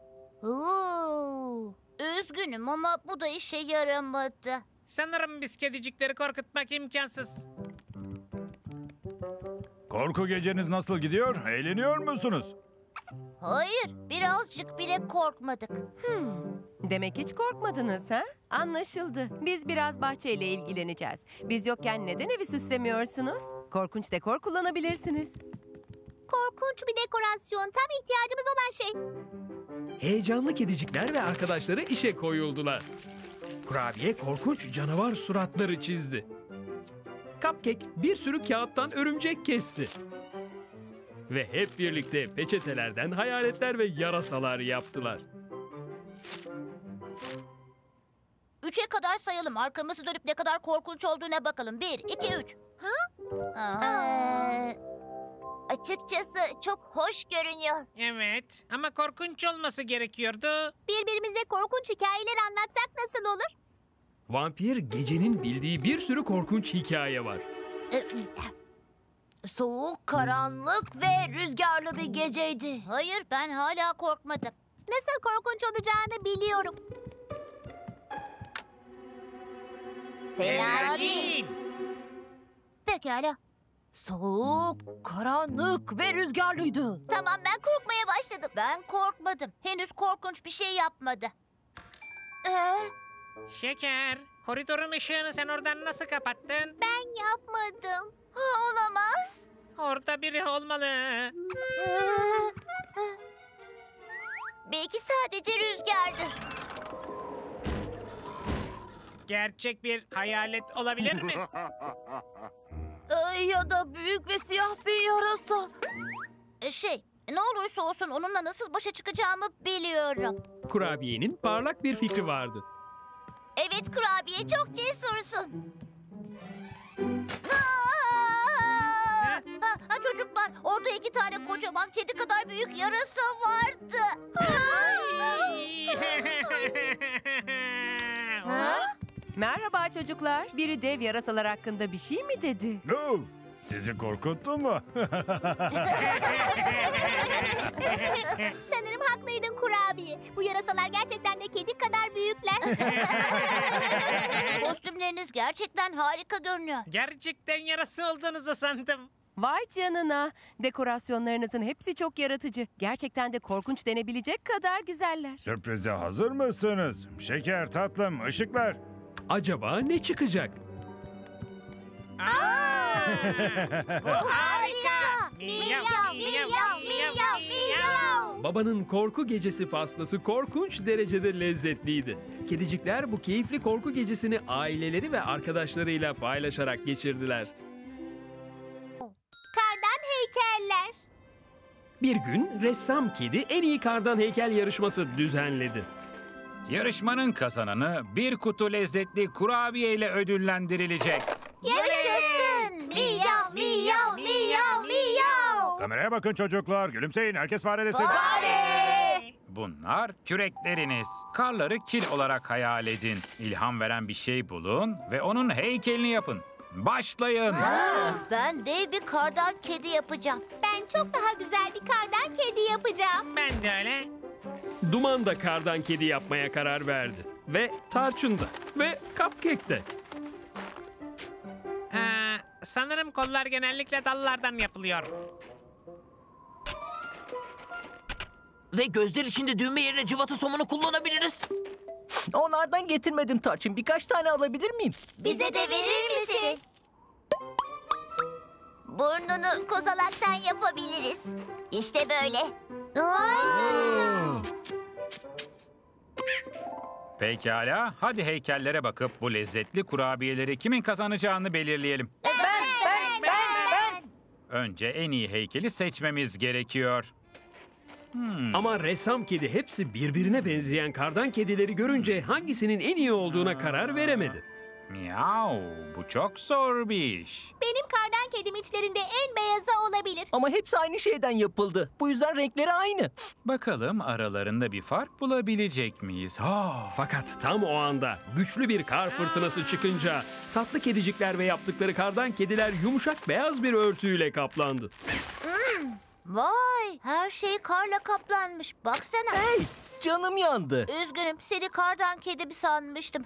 Oo, üzgünüm ama bu da işe yaramadı. Sanırım biz kedicikleri korkutmak imkansız. Korku geceniz nasıl gidiyor? Eğleniyor musunuz? Hayır, birazcık bile korkmadık. Demek hiç korkmadınız ha? Anlaşıldı. Biz biraz bahçeyle ilgileneceğiz. Biz yokken neden evi süslemiyorsunuz? Korkunç dekor kullanabilirsiniz. Korkunç bir dekorasyon. Tam ihtiyacımız olan şey. Heyecanlı kedicikler ve arkadaşları işe koyuldular. Kurabiye korkunç canavar suratları çizdi. Cupcake bir sürü kağıttan örümcek kesti. Ve hep birlikte peçetelerden hayaletler ve yarasalar yaptılar. Üçe kadar sayalım. Arkamızı dönüp ne kadar korkunç olduğuna bakalım. Bir, iki, üç. Aa, açıkçası çok hoş görünüyor. Evet ama korkunç olması gerekiyordu. Birbirimize korkunç hikayeler anlatsak nasıl olur? Vampir Gece'nin bildiği bir sürü korkunç hikaye var. Soğuk, karanlık ve rüzgarlı bir geceydi. Hayır, ben hala korkmadım. Nasıl korkunç olacağını biliyorum. Fena değil. Pekala. Soğuk, karanlık ve rüzgarlıydı. Tamam, ben korkmaya başladım. Ben korkmadım. Henüz korkunç bir şey yapmadı. Ee, Şeker, koridorun ışığını sen oradan nasıl kapattın? Ben yapmadım. Ha, olamaz. Orada biri olmalı. Belki sadece rüzgardı. Gerçek bir hayalet olabilir mi? Ee, ya da büyük ve siyah bir yarasa. Ee, şey, ne olursa olsun onunla nasıl başa çıkacağımı biliyorum. Kurabiyenin parlak bir fikri vardı. Evet kurabiye, çok cesursun. Aa! Ha, ha, çocuklar, orada iki tane kocaman kedi kadar büyük yarasa vardı. Ha? Merhaba çocuklar. Biri dev yarasalar hakkında bir şey mi dedi? No, sizi korkuttu mu? Sanırım haklıydın kurabiye. Bu yarasalar gerçekten de kedi kadar büyükler. Kostümleriniz gerçekten harika görünüyor. Gerçekten yarası olduğunuzu sandım. Vay canına. Dekorasyonlarınızın hepsi çok yaratıcı. Gerçekten de korkunç denebilecek kadar güzeller. Sürprize hazır mısınız? Şeker, tatlım, ışıklar. Acaba ne çıkacak? Harika! Miyav, miyav, miyav, miyav. Babanın korku gecesi pastası korkunç derecede lezzetliydi. Kedicikler bu keyifli korku gecesini aileleri ve arkadaşlarıyla paylaşarak geçirdiler. Kardan heykeller. Bir gün ressam kedi en iyi kardan heykel yarışması düzenledi. Yarışmanın kazananı bir kutu lezzetli kurabiye ile ödüllendirilecek. Yaşasın! Miyav, miyav, miyav, miyav. Kameraya bakın çocuklar. Gülümseyin. Herkes fare desin. Fare! Bunlar kürekleriniz. Karları kil olarak hayal edin. İlham veren bir şey bulun ve onun heykelini yapın. Başlayın. Ben dev bir kardan kedi yapacağım. Ben çok daha güzel bir kardan kedi yapacağım. Ben de öyle. Duman da kardan kedi yapmaya karar verdi. Ve Tarçın da. Ve Cupcake de. Ee, sanırım kollar genellikle dallardan yapılıyor. Ve gözler içinde düğme yerine cıvata somunu kullanabiliriz. Onlardan getirmedim Tarçın. Birkaç tane alabilir miyim? Bize de verir misin? Burnunu kozalaktan yapabiliriz. İşte böyle. Pekala, hadi heykellere bakıp bu lezzetli kurabiyeleri kimin kazanacağını belirleyelim. Ben, ben, ben, ben. Önce en iyi heykeli seçmemiz gerekiyor. Hmm. Ama ressam kedi hepsi birbirine benzeyen kardan kedileri görünce hangisinin en iyi olduğuna karar veremedi. Miau, bu çok zor bir iş. Benim kardan kedim içlerinde en beyazı olabilir. Ama hepsi aynı şeyden yapıldı. Bu yüzden renkleri aynı. Bakalım aralarında bir fark bulabilecek miyiz? Ha, Fakat tam o anda güçlü bir kar fırtınası çıkınca tatlı kedicikler ve yaptıkları kardan kediler yumuşak beyaz bir örtüyle kaplandı. Vay, her şey karla kaplanmış. Baksana. Hey, canım yandı. Üzgünüm, seni kardan kedim sanmıştım.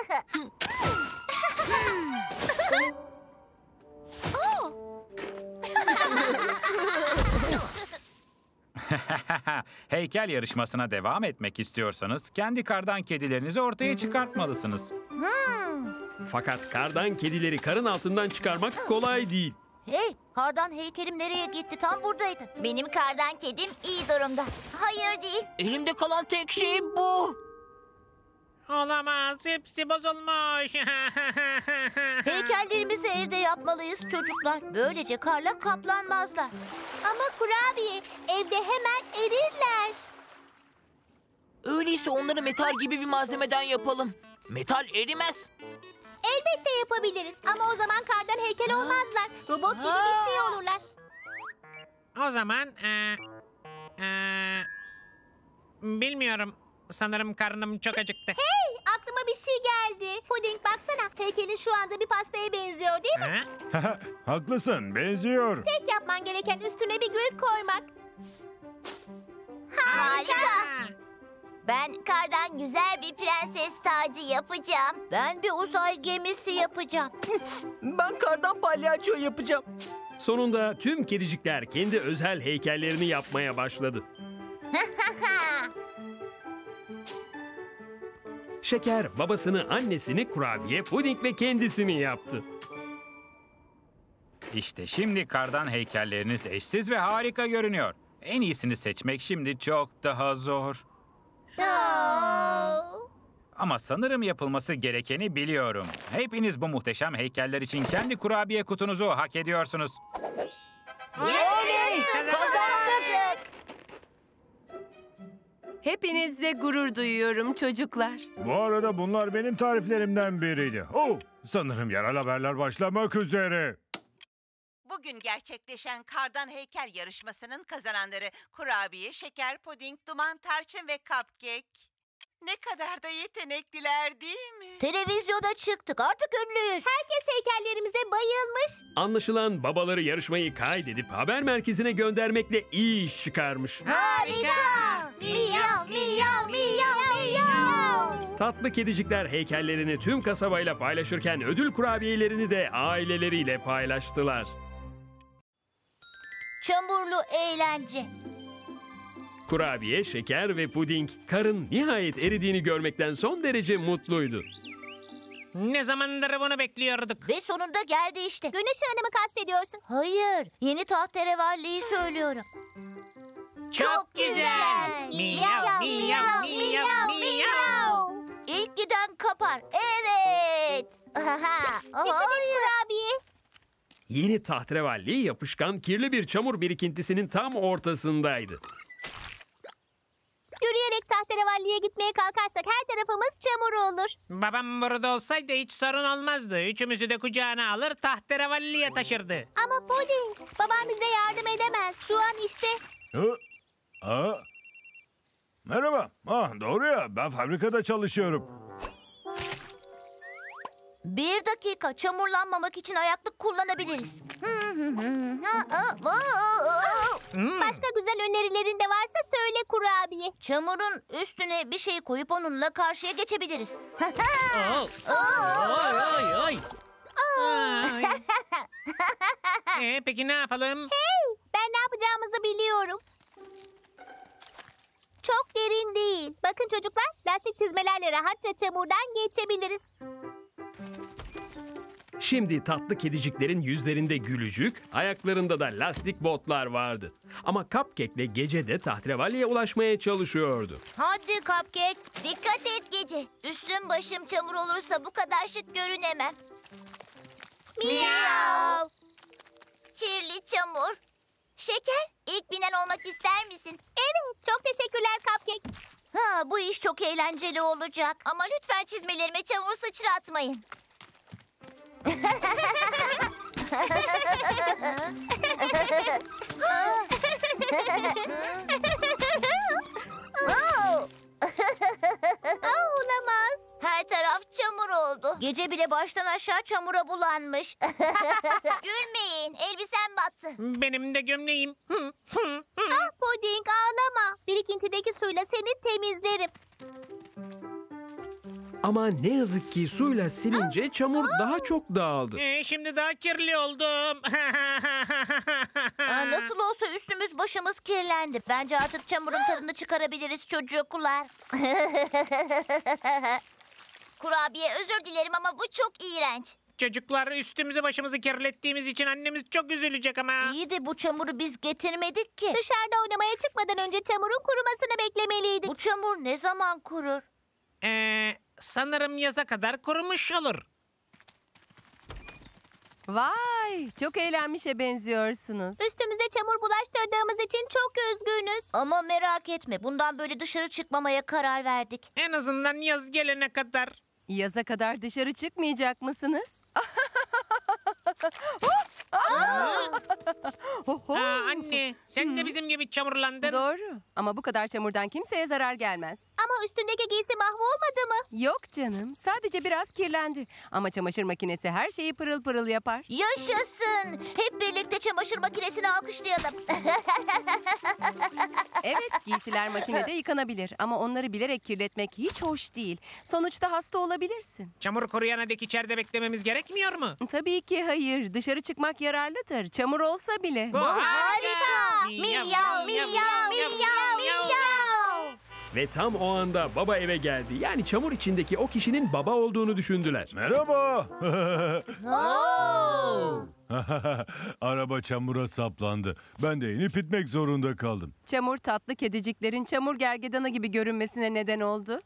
heykel yarışmasına devam etmek istiyorsanız kendi kardan kedilerinizi ortaya çıkartmalısınız. Fakat kardan kedileri karın altından çıkarmak kolay değil. Hey, kardan heykelim nereye gitti? Tam buradaydı. Benim kardan kedim iyi durumda. Hayır değil. Elimde kalan tek şey bu. Olamaz, hepsi bozulmuş. Heykellerimizi evde yapmalıyız çocuklar. Böylece karla kaplanmazlar. Ama kurabiye evde hemen erirler. Öyleyse onları metal gibi bir malzemeden yapalım. Metal erimez. Elbette yapabiliriz ama o zaman kardan heykel olmazlar. Robot gibi bir şey olurlar. O zaman... E, e, bilmiyorum. Sanırım karnım çok acıktı. Hey, aklıma bir şey geldi. Puding baksana. Heykelin şu anda bir pastaya benziyor değil mi? Ha? Haklısın, benziyor. Tek yapman gereken üstüne bir gül koymak. Harika. Ben kardan güzel bir prenses tacı yapacağım. Ben bir uzay gemisi yapacağım. Ben kardan palyaço yapacağım. Sonunda tüm kedicikler kendi özel heykellerini yapmaya başladı. Şeker babasını, annesini, kurabiye, puding ve kendisini yaptı. İşte şimdi kardan heykelleriniz eşsiz ve harika görünüyor. En iyisini seçmek şimdi çok daha zor. Ama sanırım yapılması gerekeni biliyorum. Hepiniz bu muhteşem heykeller için kendi kurabiye kutunuzu hak ediyorsunuz. Kazandık. Hepinizle gurur duyuyorum çocuklar. Bu arada bunlar benim tariflerimden biriydi. Oh, sanırım yerel haberler başlamak üzere. Bugün gerçekleşen kardan heykel yarışmasının kazananları kurabiye, şeker, puding, duman, tarçın ve cupcake. Ne kadar da yetenekliler değil mi? Televizyona çıktık, artık ünlüyüz. Herkes heykellerimize bayılmış. Anlaşılan babaları yarışmayı kaydedip haber merkezine göndermekle iyi iş çıkarmış. Harika. Miyav, miyav, miyav, miyav. Tatlı kedicikler heykellerini tüm kasabayla paylaşırken ödül kurabiyelerini de aileleriyle paylaştılar. Çamurlu eğlence. Kurabiye, şeker ve puding karın nihayet eridiğini görmekten son derece mutluydu. Ne zamandır bunu bekliyorduk. Ve sonunda geldi işte. Güneş Hanım'ı mı kastediyorsun? Hayır, yeni tahterevalliyi söylüyorum. Çok güzel. Miyav, miyav, miyav, miyav. İlk giden kapar. Evet. Hayır. Kurabiye. Yeni tahterevalli yapışkan kirli bir çamur birikintisinin tam ortasındaydı. Yürüyerek tahterevalliye gitmeye kalkarsak her tarafımız çamur olur. Babam burada olsaydı hiç sorun olmazdı. Üçümüzü de kucağına alır tahterevalliye taşırdı. Ama Puding, babam bize yardım edemez. Şu an işte. Hı? Aa. Merhaba. Ah, doğru ya, ben fabrikada çalışıyorum. Bir dakika, çamurlanmamak için ayaklık kullanabiliriz. Başka güzel önerilerin de varsa söyle kurabiye. Çamurun üstüne bir şey koyup onunla karşıya geçebiliriz. Oh. Oy oy oy. Ay. Ee, peki ne yapalım? Hey, ben ne yapacağımızı biliyorum. Çok derin değil. Bakın çocuklar, lastik çizmelerle rahatça çamurdan geçebiliriz. Şimdi tatlı kediciklerin yüzlerinde gülücük, ayaklarında da lastik botlar vardı. Ama Cupcake'le Gece de tahterevalliye ulaşmaya çalışıyordu. Hadi Cupcake, dikkat et Gece. Üstüm başım çamur olursa bu kadar şık görünemem. Miyav. Kirli çamur. Şeker, ilk binen olmak ister misin? Evet, çok teşekkürler Cupcake. Ha, bu iş çok eğlenceli olacak. Ama lütfen çizmelerime çamur sıçratmayın. Aa, olamaz. Her taraf çamur oldu. Gece bile baştan aşağı çamura bulanmış. Gülmeyin, elbisem battı. Benim de gömleğim. Hı, hı, hı. Ah Puding, ağlama. Birikintideki suyla seni temizlerim. Ama ne yazık ki suyla silince çamur daha çok dağıldı. Ee, şimdi daha kirli oldum. Aa, nasıl olsa üstümüz başımız kirlendi. Bence artık çamurun tadını çıkarabiliriz çocuklar. Kurabiye, özür dilerim ama bu çok iğrenç. Çocuklar, üstümüzü başımızı kirlettiğimiz için annemiz çok üzülecek ama. İyi de bu çamuru biz getirmedik ki. Dışarıda oynamaya çıkmadan önce çamurun kurumasını beklemeliydik. Bu çamur ne zaman kurur? Ee, sanırım yaza kadar kurumuş olur. Vay, çok eğlenmişe benziyorsunuz. Üstümüze çamur bulaştırdığımız için çok üzgünüz. Ama merak etme, bundan böyle dışarı çıkmamaya karar verdik. En azından yaz gelene kadar. Yaza kadar dışarı çıkmayacak mısınız? Aa, anne, sen de bizim gibi çamurlandın. Doğru, ama bu kadar çamurdan kimseye zarar gelmez. Ama üstündeki giysi mahvolmadı mı? Yok canım, sadece biraz kirlendi. Ama çamaşır makinesi her şeyi pırıl pırıl yapar. Yaşasın! Hep birlikte çamaşır makinesini alkışlayalım. Evet, giysiler makinede yıkanabilir ama onları bilerek kirletmek hiç hoş değil. Sonuçta hasta olabilirsin. Çamur kuruyana dek içeride beklememiz gerekmiyor mu? Tabii ki hayır, dışarı çıkmak yararlıdır. Çamur olsa bile. Bu Harika! Miyav, Miyav, miyav, miyav, miyav, miyav, miyav. miyav. Ve tam o anda baba eve geldi. Yani çamur içindeki o kişinin baba olduğunu düşündüler. Merhaba. Oo! Araba çamura saplandı. Ben de inip itmek zorunda kaldım. Çamur tatlı kediciklerin çamur gergedanı gibi görünmesine neden oldu.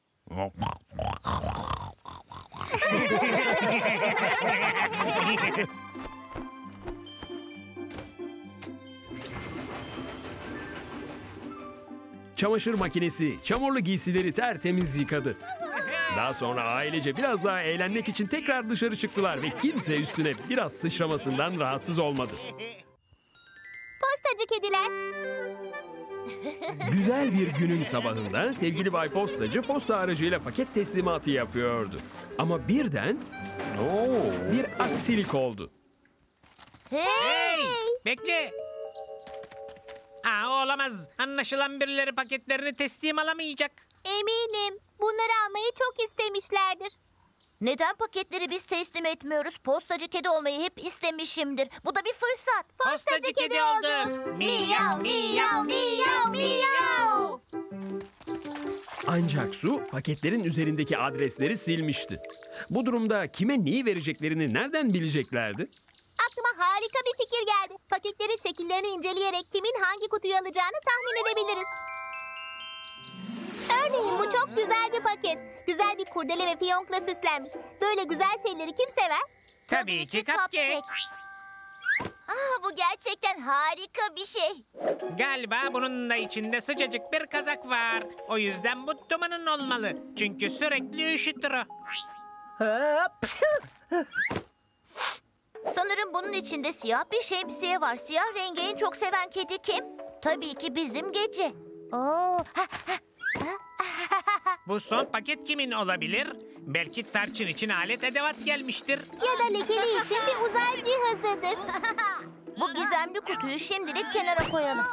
Çamaşır makinesi çamurlu giysileri tertemiz yıkadı. Daha sonra ailece biraz daha eğlenmek için tekrar dışarı çıktılar ve kimse üstüne biraz sıçramasından rahatsız olmadı. Postacı kediler. Güzel bir günün sabahında sevgili Bay Postacı posta aracıyla paket teslimatı yapıyordu. Ama birden oo, bir aksilik oldu. Hey! Bekle! Aa, olamaz. Anlaşılan birileri paketlerini teslim alamayacak. Eminim. Bunları almayı çok istemişlerdir. Neden paketleri biz teslim etmiyoruz? Postacı kedi olmayı hep istemişimdir. Bu da bir fırsat. Postacı kedi olduk. Miyav miyav miyav miyav. Ancak Su paketlerin üzerindeki adresleri silmişti. Bu durumda kime neyi vereceklerini nereden bileceklerdi? Aklıma harika bir fikir geldi. Paketlerin şekillerini inceleyerek kimin hangi kutuyu alacağını tahmin edebiliriz. Örneğin bu çok güzel bir paket. Güzel bir kurdele ve fiyonkla süslenmiş. Böyle güzel şeyleri kim sever? Tabii ki Cupcake. Aa, bu gerçekten harika bir şey. Galiba bunun da içinde sıcacık bir kazak var. O yüzden bu Duman'ın olmalı. Çünkü sürekli üşütür o. Sanırım bunun içinde siyah bir şemsiye var. Siyah rengi en çok seven kedi kim? Tabii ki bizim Gece. Oo. Bu son paket kimin olabilir? Belki Tarçın için alet edevat gelmiştir. Ya da lekeli için bir uzay cihazıdır. Bu gizemli kutuyu şimdilik kenara koyalım.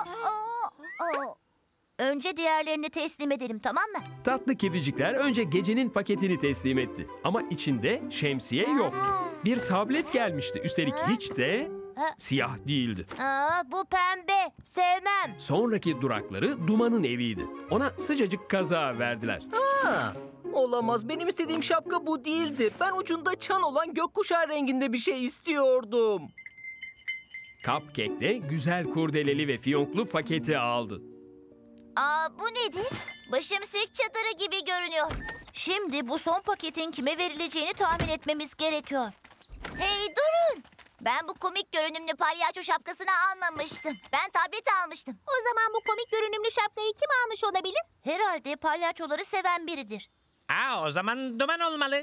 Önce diğerlerini teslim edelim, tamam mı? Tatlı kedicikler önce Gece'nin paketini teslim etti. Ama içinde şemsiye yoktu. Bir tablet gelmişti. Üstelik hiç de siyah değildi. Aa, bu pembe. Sevmem. Sonraki durakları Duman'ın eviydi. Ona sıcacık kazağı verdiler. Ha, olamaz. Benim istediğim şapka bu değildi. Ben ucunda çan olan gökkuşağı renginde bir şey istiyordum. Cupcake de güzel kurdeleli ve fiyonklu paketi aldı. Aa, bu nedir? Başım sirk çadırı gibi görünüyor. Şimdi bu son paketin kime verileceğini tahmin etmemiz gerekiyor. Hey durun! Ben bu komik görünümlü palyaço şapkasını almamıştım. Ben tableti almıştım. O zaman bu komik görünümlü şapkayı kim almış olabilir? Herhalde palyaçoları seven biridir. Aa, o zaman Duman olmalı.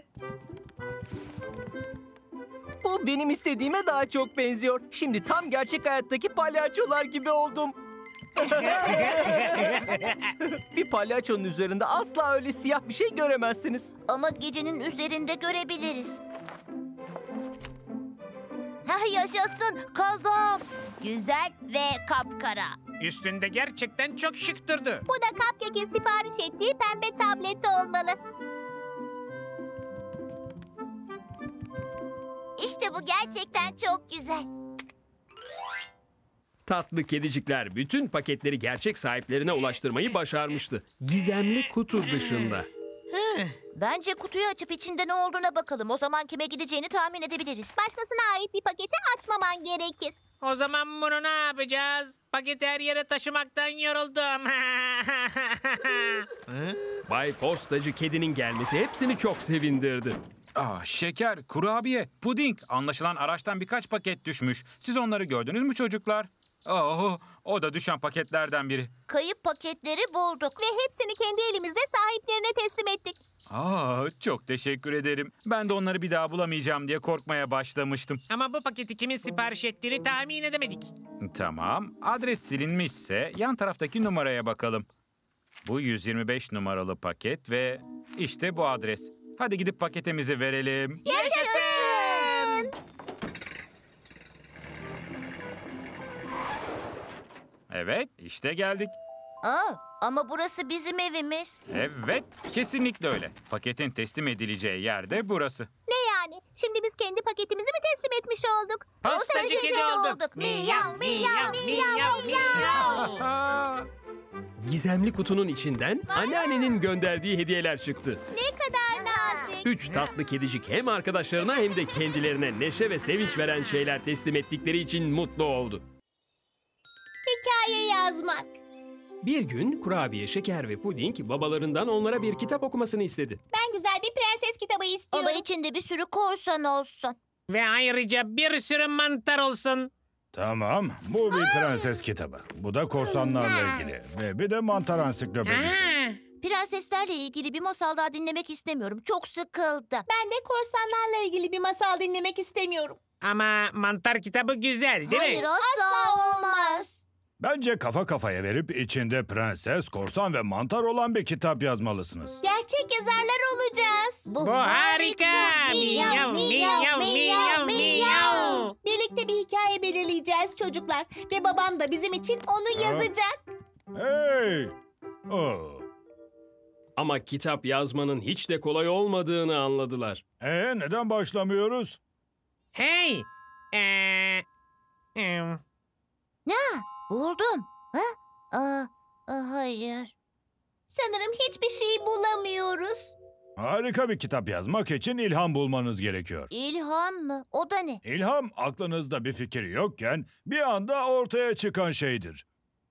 Bu benim istediğime daha çok benziyor. Şimdi tam gerçek hayattaki palyaçolar gibi oldum. Bir palyaçonun üzerinde asla öyle siyah bir şey göremezsiniz. Ama Gecenin üzerinde görebiliriz. Ha, yaşasın kazam. Güzel ve kapkara. Üstünde gerçekten çok şık durdu. Bu da Cupcake'in sipariş ettiği pembe tableti olmalı. İşte bu gerçekten çok güzel. Tatlı kedicikler bütün paketleri gerçek sahiplerine ulaştırmayı başarmıştı. Gizemli kutu dışında. Bence kutuyu açıp içinde ne olduğuna bakalım. O zaman kime gideceğini tahmin edebiliriz. Başkasına ait bir paketi açmaman gerekir. O zaman bunu ne yapacağız? Paketi her yere taşımaktan yoruldum. Bay Postacı kedinin gelmesi hepsini çok sevindirdi. Ah, şeker, kurabiye, puding. Anlaşılan araçtan birkaç paket düşmüş. Siz onları gördünüz mü çocuklar? Oh, o da düşen paketlerden biri. Kayıp paketleri bulduk. Ve hepsini kendi elimizde sahiplerine teslim ettik. Aa, çok teşekkür ederim. Ben de onları bir daha bulamayacağım diye korkmaya başlamıştım. Ama bu paketi kimin sipariş ettiğini tahmin edemedik. Tamam, adres silinmişse yan taraftaki numaraya bakalım. Bu yüz yirmi beş numaralı paket ve işte bu adres. Hadi gidip paketimizi verelim. Yaşasın! Evet, işte geldik. Aa, ama burası bizim evimiz. Evet, kesinlikle öyle. Paketin teslim edileceği yer de burası. Ne yani? Şimdi biz kendi paketimizi mi teslim etmiş olduk? Postacı kedi olduk. Miyav miyav miyav miyav. Gizemli kutunun içinden anneannenin gönderdiği hediyeler çıktı. Ne kadar nazik. Üç tatlı kedicik hem arkadaşlarına hem de kendilerine neşe ve sevinç veren şeyler teslim ettikleri için mutlu oldu. Hikaye yazmak. Bir gün kurabiye, şeker ve puding babalarından onlara bir kitap okumasını istedi. Ben güzel bir prenses kitabı istiyorum. Ama içinde bir sürü korsan olsun. Ve ayrıca bir sürü mantar olsun. Tamam, bu bir prenses kitabı. Bu da korsanlarla ilgili. Ve bir de mantar ansiklopedisi. Prenseslerle ilgili bir masal daha dinlemek istemiyorum. Çok sıkıldım. Ben de korsanlarla ilgili bir masal dinlemek istemiyorum. Ama mantar kitabı güzel değil Hayır, mi? asla olmaz. Bence kafa kafaya verip içinde prenses, korsan ve mantar olan bir kitap yazmalısınız. Gerçek yazarlar olacağız. Bu, Bu harika. Miyav miyav miyav miyav. Birlikte bir hikaye belirleyeceğiz çocuklar. Ve babam da bizim için onu yazacak. Hey! Oh. Ama kitap yazmanın hiç de kolay olmadığını anladılar. Ee, neden başlamıyoruz? Hey! Ee, em, Ne? Buldum. Ha? Aa, aa, hayır. Sanırım hiçbir şey bulamıyoruz. Harika bir kitap yazmak için ilham bulmanız gerekiyor. İlham mı? O da ne? İlham, aklınızda bir fikir yokken bir anda ortaya çıkan şeydir.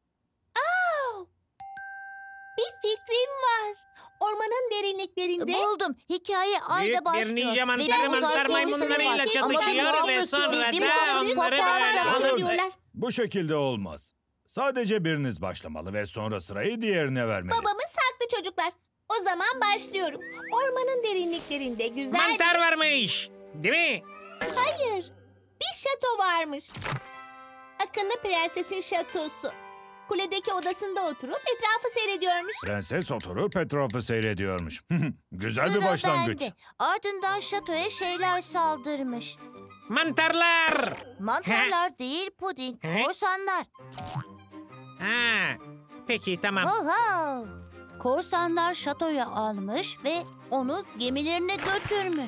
Bir fikrim var. Ormanın derinliklerinde... Buldum. Hikaye ayda büyük bir başlıyor. ninja Ve mantarı bir uzak mantar gemisi maymunlarıyla var. Ama çalışıyor ben ve onu sonra bir- bir da sonrası onları kopar. böyle diyorlar. alır. Bu şekilde olmaz. Sadece biriniz başlamalı ve sonra sırayı diğerine vermeli. Babamız haklı çocuklar. O zaman başlıyorum. Ormanın derinliklerinde güzel Mantar varmış. Değil mi? bir... Hayır. Bir şato varmış. Akıllı prensesin şatosu. Kuledeki odasında oturup etrafı seyrediyormuş. Prenses oturup etrafı seyrediyormuş. Güzel bir Sıra başlangıç. bende. Ardından şatoya şeyler saldırmış. Mantarlar. Mantarlar değil puding, He? korsanlar. Ha, peki tamam. Oha! Korsanlar şatoyu almış ve onu gemilerine götürmüş.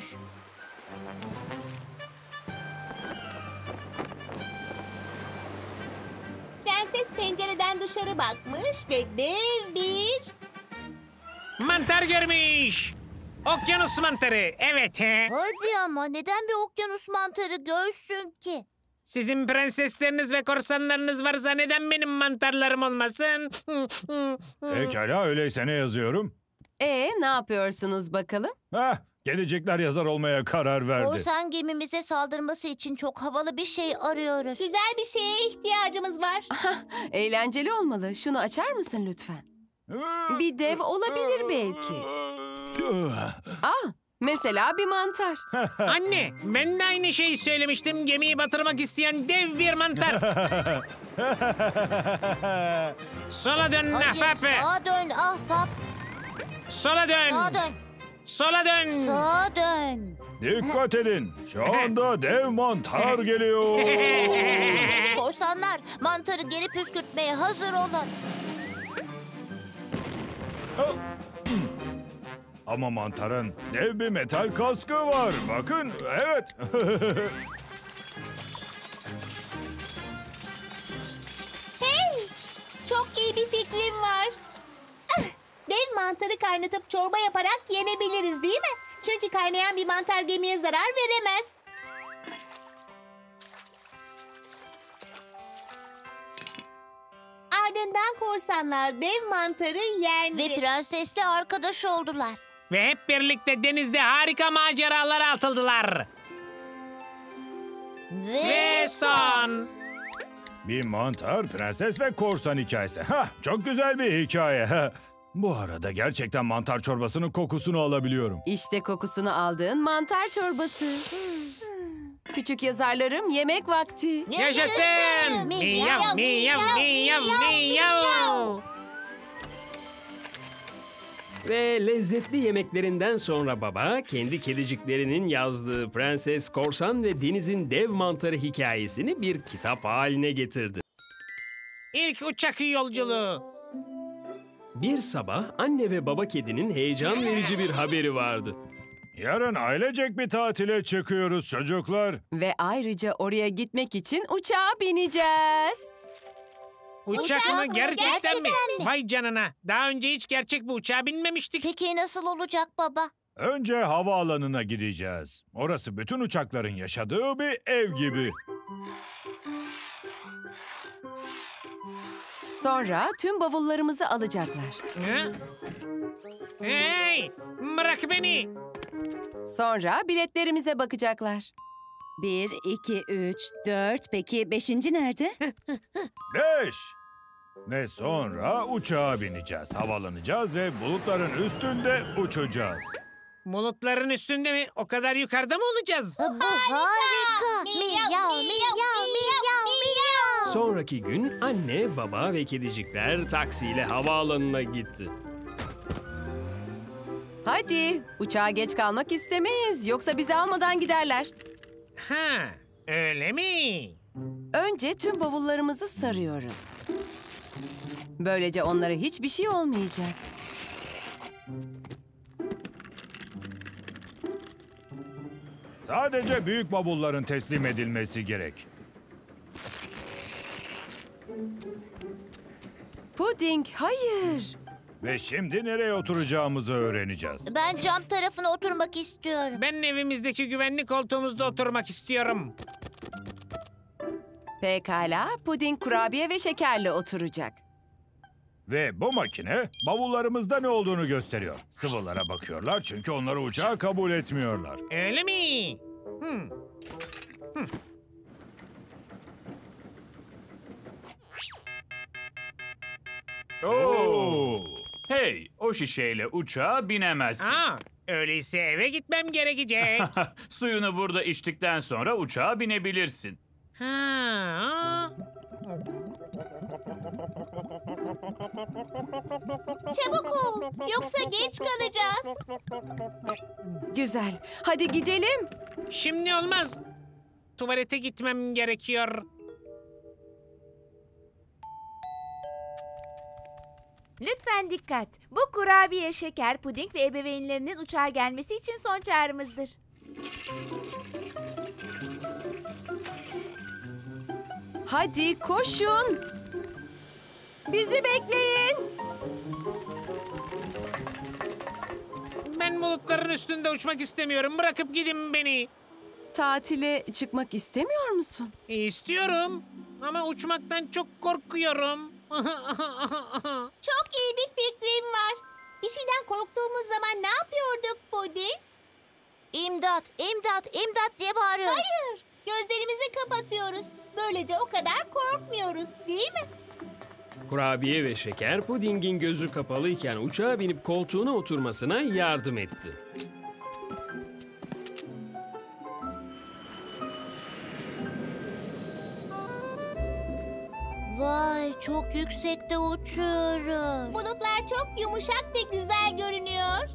Prenses pencereden dışarı bakmış ve dev bir... Mantar görmüş. Okyanus mantarı. Evet. He. Hadi ama neden bir okyanus mantarı görsün ki? Sizin prensesleriniz ve korsanlarınız varsa neden benim mantarlarım olmasın? Pekala, öyleyse ne yazıyorum? Ee, ne yapıyorsunuz bakalım? Heh, gelecekler yazar olmaya karar verdi. Korsan gemimize saldırması için çok havalı bir şey arıyoruz. Güzel bir şeye ihtiyacımız var. Eğlenceli olmalı. Şunu açar mısın lütfen? Bir dev olabilir belki. Ah, mesela bir mantar. Anne, ben de aynı şeyi söylemiştim. Gemiyi batırmak isteyen dev bir mantar. Sola dön Hayır, ahbap. sağa dön ahbap. Sola dön. Sağa dön. Sola dön. Sağa dön. Dikkat edin. Şu anda dev mantar geliyor. Korsanlar mantarı geri püskürtmeye hazır olun. Ama mantarın dev bir metal kaskı var. Bakın, evet. Hey! Çok iyi bir fikrim var. Ah, dev mantarı kaynatıp çorba yaparak yenebiliriz değil mi? Çünkü kaynayan bir mantar gemiye zarar veremez. Ardından korsanlar dev mantarı yendi. Ve prensesle arkadaş oldular. Ve hep birlikte denizde harika maceralara atıldılar. Ve, Ve son. Bir mantar, prenses ve korsan hikayesi. Hah, çok güzel bir hikaye. Bu arada gerçekten mantar çorbasının kokusunu alabiliyorum. İşte kokusunu aldığın mantar çorbası. Küçük yazarlarım, yemek vakti. Yaşasın. Miyav, miyav, miyav, miyav. Ve lezzetli yemeklerinden sonra baba kendi kediciklerinin yazdığı Prenses, Korsan ve Deniz'in Dev Mantarı hikayesini bir kitap haline getirdi. İlk uçak yolculuğu. Bir sabah anne ve baba kedinin heyecan verici bir haberi vardı. Yarın ailecek bir tatile çıkıyoruz çocuklar. Ve ayrıca oraya gitmek için uçağa bineceğiz. Uçak, Uçak mı? mı? Gerçekten, Gerçekten mi? mi? Vay canına. Daha önce hiç gerçek bir uçağa binmemiştik. Peki nasıl olacak baba? Önce havaalanına gideceğiz. Orası bütün uçakların yaşadığı bir ev gibi. Sonra tüm bavullarımızı alacaklar. Hı? Hey! Bırak beni. Sonra biletlerimize bakacaklar. Bir, iki, üç, dört. Peki beşinci nerede? Beş. Ve sonra uçağa bineceğiz, havalanacağız ve bulutların üstünde uçacağız. Bulutların üstünde mi? O kadar yukarıda mı olacağız? Bu harika. Miyav, miyav, miyav, miyav. Sonraki gün anne, baba ve kedicikler taksiyle havaalanına gitti. Hadi, uçağa geç kalmak istemeyiz. Yoksa bizi almadan giderler. Ha, öyle mi? Önce tüm bavullarımızı sarıyoruz. Böylece onlara hiçbir şey olmayacak. Sadece büyük bavulların teslim edilmesi gerek. Puding, hayır. Ve şimdi nereye oturacağımızı öğreneceğiz. Ben cam tarafına oturmak istiyorum. Ben evimizdeki güvenlik koltuğumuzda oturmak istiyorum. Pekala, puding, kurabiye ve şekerle oturacak. Ve bu makine bavullarımızda ne olduğunu gösteriyor. Sıvılara bakıyorlar çünkü onları uçağa kabul etmiyorlar. Öyle mi? Hmm. Hmm. Oo. Hey, o şişeyle uçağa binemezsin. Aa, öyleyse eve gitmem gerekecek. Suyunu burada içtikten sonra uçağa binebilirsin. Ha. Çabuk ol. Yoksa geç kalacağız. Güzel. Hadi gidelim. Şimdi olmaz. Tuvalete gitmem gerekiyor. Lütfen dikkat. Bu kurabiye, şeker, puding ve ebeveynlerinin uçağa gelmesi için son çağrımızdır. Hadi koşun. Bizi bekleyin. Ben bulutların üstünde uçmak istemiyorum. Bırakıp gidin beni. Tatile çıkmak istemiyor musun? İstiyorum ama uçmaktan çok korkuyorum. Çok iyi bir fikrim var. Bir şeyden korktuğumuz zaman ne yapıyorduk Puding? İmdat, imdat, imdat diye bağırıyoruz. Hayır, gözlerimizi kapatıyoruz. Böylece o kadar korkmuyoruz, değil mi? Kurabiye ve şeker pudingin gözü kapalıyken uçağa binip koltuğuna oturmasına yardım etti. Vay, çok yüksekte uçuyoruz. Bulutlar çok yumuşak ve güzel görünüyor.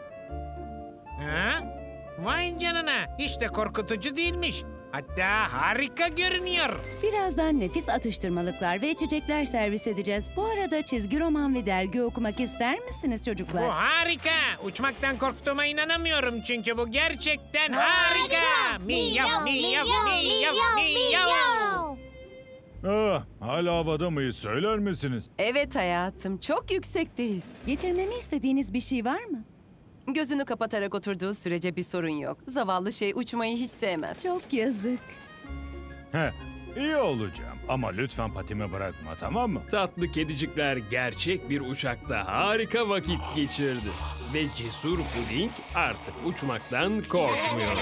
Ha? Vay canına, hiç de korkutucu değilmiş. Hatta harika görünüyor. Birazdan nefis atıştırmalıklar ve içecekler servis edeceğiz. Bu arada çizgi roman ve dergi okumak ister misiniz çocuklar? Bu harika. Uçmaktan korktuğuma inanamıyorum çünkü bu gerçekten harika. harika. Miyav, miyav, miyav, miyav. Ah, hala havada mıyız söyler misiniz? Evet hayatım, çok yüksekteyiz. Getirmemi istediğiniz bir şey var mı? Gözünü kapatarak oturduğu sürece bir sorun yok. Zavallı şey uçmayı hiç sevmez. Çok yazık. Heh, iyi olacağım ama lütfen patimi bırakma, tamam mı? Tatlı kedicikler gerçek bir uçakta harika vakit geçirdi. Ve cesur puding artık uçmaktan korkmuyor.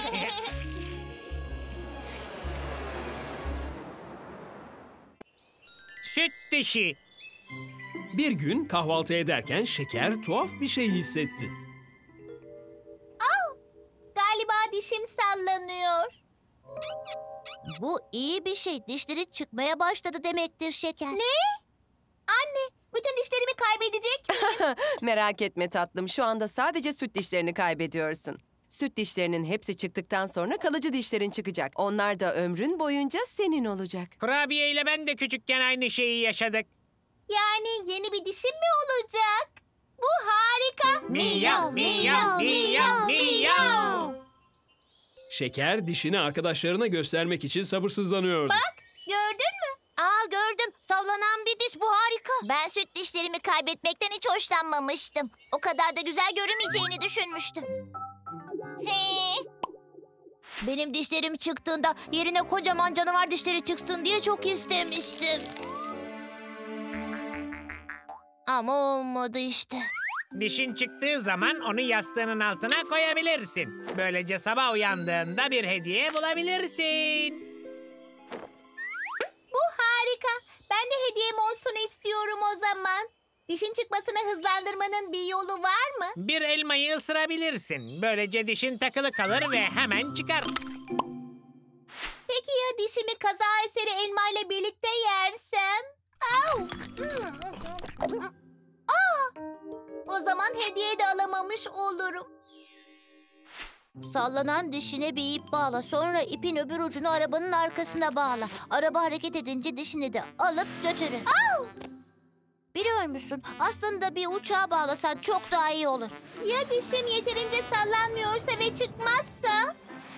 Süt dişi. Bir gün kahvaltı ederken şeker tuhaf bir şey hissetti. Au! Galiba dişim sallanıyor. Bu iyi bir şey. Dişleri çıkmaya başladı demektir şeker. Ne? Anne, bütün dişlerimi kaybedecek miyim? Merak etme tatlım, şu anda sadece süt dişlerini kaybediyorsun. Süt dişlerinin hepsi çıktıktan sonra kalıcı dişlerin çıkacak. Onlar da ömrün boyunca senin olacak. Kurabiye ile ben de küçükken aynı şeyi yaşadık. Yani yeni bir dişim mi olacak? Bu harika. Miyav, miyav, miyav, miyav. Şeker dişini arkadaşlarına göstermek için sabırsızlanıyordu. Bak, gördün mü? Aa, gördüm. Sallanan bir diş, bu harika. Ben süt dişlerimi kaybetmekten hiç hoşlanmamıştım. O kadar da güzel görünmeyeceğini düşünmüştüm. Benim dişlerim çıktığında yerine kocaman canavar dişleri çıksın diye çok istemiştim. Ama olmadı işte. Dişin çıktığı zaman onu yastığının altına koyabilirsin. Böylece sabah uyandığında bir hediye bulabilirsin. Bu harika. Ben de hediyem olsun istiyorum o zaman. Dişin çıkmasını hızlandırmanın bir yolu var mı? Bir elmayı ısırabilirsin. Böylece dişin takılı kalır ve hemen çıkar. Peki ya dişimi kaza eseri elmayla birlikte yersem? Au! Aa! O zaman hediye de alamamış olurum. Sallanan dişine bir ip bağla. Sonra ipin öbür ucunu arabanın arkasına bağla. Araba hareket edince dişini de alıp götürün. Au! Biliyor musun? Aslında bir uçağa bağlasan çok daha iyi olur. Ya dişim yeterince sallanmıyorsa ve çıkmazsa?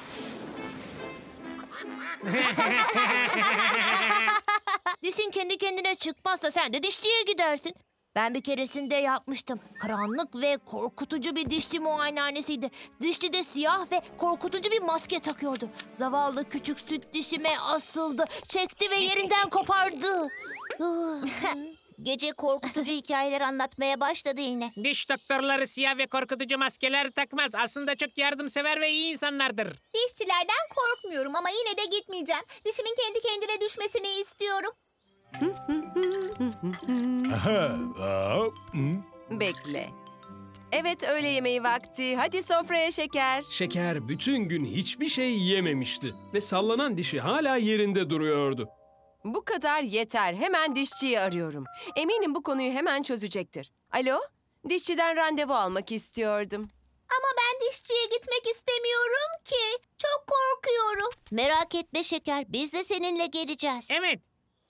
Dişin kendi kendine çıkmazsa sen de dişçiye gidersin. Ben bir keresinde yapmıştım. Karanlık ve korkutucu bir dişçi muayenehanesiydi. Dişçi de siyah ve korkutucu bir maske takıyordu. Zavallı küçük süt dişime asıldı. Çekti ve yerinden kopardı. Gece korkutucu hikayeler anlatmaya başladı yine. Diş doktorları siyah ve korkutucu maskeler takmaz. Aslında çok yardımsever ve iyi insanlardır. Dişçilerden korkmuyorum ama yine de gitmeyeceğim. Dişimin kendi kendine düşmesini istiyorum. Bekle. Evet, öğle yemeği vakti. Hadi sofraya şeker. Şeker bütün gün hiçbir şey yememişti ve sallanan dişi hala yerinde duruyordu. Bu kadar yeter. Hemen dişçiyi arıyorum. Eminim bu konuyu hemen çözecektir. Alo? Dişçiden randevu almak istiyordum. Ama ben dişçiye gitmek istemiyorum ki. Çok korkuyorum. Merak etme Şeker, biz de seninle geleceğiz. Evet.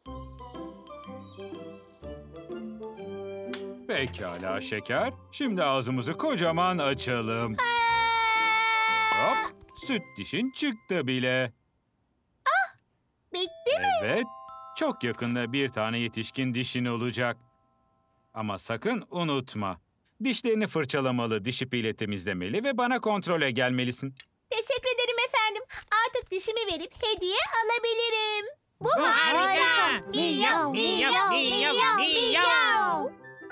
Pekala Şeker. Şimdi ağzımızı kocaman açalım. Hop, süt dişin çıktı bile. Bitti mi? Evet, çok yakında bir tane yetişkin dişin olacak. Ama sakın unutma. Dişlerini fırçalamalı, diş ipiyle temizlemeli ve bana kontrole gelmelisin. Teşekkür ederim efendim. Artık dişimi verip hediye alabilirim. Bu harika. harika. Miyav, miyav, miyav, miyav.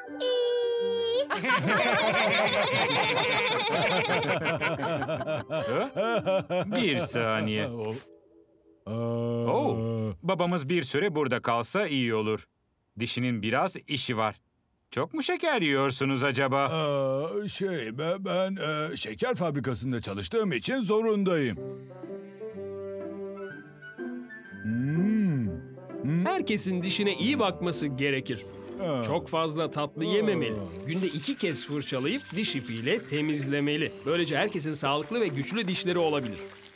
Bir saniye. Oh, babamız bir süre burada kalsa iyi olur. Dişinin biraz işi var. Çok mu şeker yiyorsunuz acaba? Aa, şey ben, ben e, şeker fabrikasında çalıştığım için zorundayım. Hmm. Herkesin dişine iyi bakması gerekir. Ha. Çok fazla tatlı yememeli. Günde iki kez fırçalayıp diş ipiyle temizlemeli. Böylece herkesin sağlıklı ve güçlü dişleri olabilir.